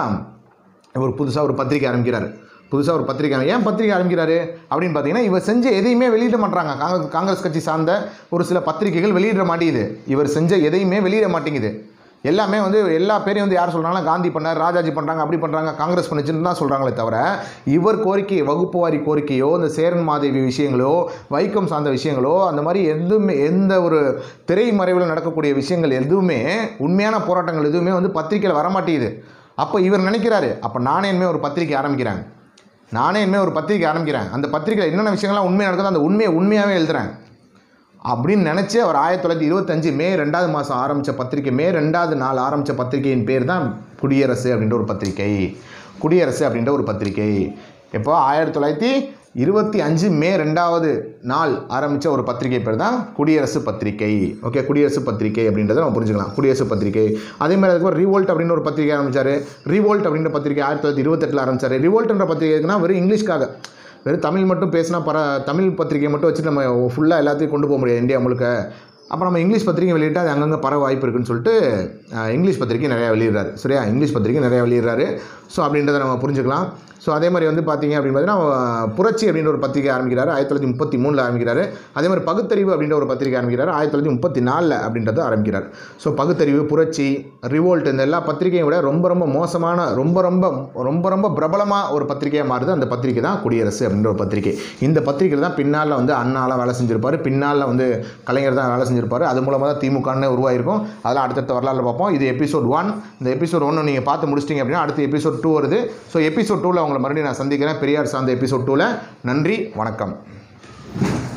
ஒரு புதுசாக ஒரு பத்திரிக்கை ஆரம்பிக்கிறார். புதுசாக ஒரு பத்திரிக்கை ஏன் பத்திரிக்கை ஆரம்பிக்கிறாரு அப்படின்னு பார்த்தீங்கன்னா, இவர் செஞ்ச எதையுமே வெளியிட மாட்டாங்க. காங்கிரஸ் காங்கிரஸ் கட்சி சார்ந்த ஒரு சில பத்திரிகைகள் வெளியிட மாட்டேங்குது, இவர் செஞ்ச எதையுமே வெளியிட மாட்டேங்குது. எல்லாமே வந்து எல்லா பேரையும் வந்து யார் சொல்கிறாங்கன்னா, காந்தி பண்ணார், ராஜாஜி பண்ணுறாங்க, அப்படி பண்ணுறாங்க, காங்கிரஸ் பண்ணிச்சுன்னு தான் சொல்கிறாங்களே தவிர, இவர் கோரிக்கை வகுப்பு வாரி கோரிக்கையோ, இந்த சேரன் மாதேவி விஷயங்களோ, வைக்கம் சார்ந்த விஷயங்களோ, அந்த மாதிரி எதுவுமே எந்த ஒரு திரைமறைவில் நடக்கக்கூடிய விஷயங்கள் எதுவுமே, உண்மையான போராட்டங்கள் எதுவுமே வந்து பத்திரிக்கையில் வரமாட்டேங்குது. அப்போ இவர் நினைக்கிறாரு, அப்போ நானே இனிமேல் ஒரு பத்திரிக்கை ஆரம்பிக்கிறேன், நானே இனிமேல் ஒரு பத்திரிக்கை ஆரம்பிக்கிறேன், அந்த பத்திரிக்கையில் என்னென்ன விஷயங்கள்லாம் உண்மையாக நடக்குதோ அந்த உண்மையை உண்மையாகவே எழுதுறேன் அப்படின்னு நினச்சி அவர் ஆயிரத்தி தொள்ளாயிரத்தி இருபத்தஞ்சு மே ரெண்டாவது மாதம் ஆரம்பித்த பத்திரிக்கை, மே ரெண்டாவது நாள் ஆரம்பித்த பத்திரிகையின் பேர் தான் குடியரசு அப்படின்ற ஒரு பத்திரிகை. குடியரசு அப்படின்ற ஒரு பத்திரிகை எப்போ ஆயிரத்தி தொள்ளாயிரத்தி இருபத்தி அஞ்சு மே ரெண்டாவது நாள் ஆரம்பித்த ஒரு பத்திரிகை பேர் தான் குடியரசு பத்திரிகை. ஓகே, குடியரசு பத்திரிகை அப்படின்றத நம்ம புரிஞ்சுக்கலாம், குடியரசு பத்திரிகை. அதே மாதிரி அதுக்கு ரிவோல்ட் அப்படின்னு ஒரு பத்திரிகை ஆரம்பித்தார். ரிவோல்ட் அப்படின்ற பத்திரிகை ஆயிரத்தி தொள்ளாயிரத்தி இருபத்தெட்டில் ஆரம்பித்தார். ரிவோல்ட்ன்ற பத்திரிகைனா வெறும் இங்கிலீஷ்க்காக, வெறும் தமிழ் மட்டும் பேசினா பர தமிழ் பத்திரிகை மட்டும் வச்சுட்டு நம்ம ஃபுல்லாக எல்லாத்தையும் கொண்டு போக முடியாது இந்தியா முழுக்க. அப்போ நம்ம இங்கிலீஷ் பத்திரிக்கை வெளியிட்டு அது அங்கங்கே பரவ வாய்ப்பு இருக்குன்னு சொல்லிட்டு இங்கிலீஷ் பத்திரிக்கை நிறையா வெளியிடுறாரு. சரியா, இங்கிலீஷ் பத்திரிக்கை நிறையா வெளியிடுறாரு. ஸோ அப்படின்றத நம்ம புரிஞ்சுக்கலாம். ஸோ அதே மாதிரி வந்து பார்த்திங்க அப்படின்னு பார்த்தீங்கன்னா புரட்சி அப்படின்ற ஒரு பத்திரிகை ஆரம்பிக்கிறார் ஆயிரத்தி தொள்ளாயிரத்தி முப்பத்தி மூணில் ஆரம்பிக்கிறார். அதே மாதிரி பகுத்தறிவு அப்படின்ற ஒரு பத்திரிகை ஆரம்பிக்கிறார் ஆயிரத்தி தொள்ளாயிரத்தி முப்பத்தி நாலில் அப்படின்றத ஆரம்பிக்கிறார். ஸோ பகுத்தறிவு, புரட்சி, ரிவோல்ட் இந்த எல்லா பத்திரிகையும் விட ரொம்ப ரொம்ப மோசமான ரொம்ப ரொம்ப ரொம்ப ரொம்ப பிரபலமாக ஒரு பத்திரிகையாக மாறுது. அந்த பத்திரிகை தான் குடியரசு அப்படின்ற ஒரு பத்திரிகை. இந்த பத்திரிகையில் தான் பின்னால் வந்து அண்ணாலாம் வேலை செஞ்சுருப்பார், பின்னால் வந்து கலைஞர் தான் வேலை செஞ்சுருப்பார். அது மூலமாக தான் திமுகன்னு உருவாயிருக்கும். அதெல்லாம் அடுத்தடுத்த வரலாறு பார்ப்போம். இது எபிசோட் ஒன். இந்த எபிசோட் ஒன்று நீங்கள் பார்த்து முடிச்சிட்டிங்க அப்படின்னா அடுத்து எபிசோட் டூ வருது. ஸோ எபிசோட் டூவில் உங்களை மறுபடியும் நான் சந்திக்கிறேன் பெரியார் சார்ந்த எபிசோட் டூவில். நன்றி, வணக்கம்.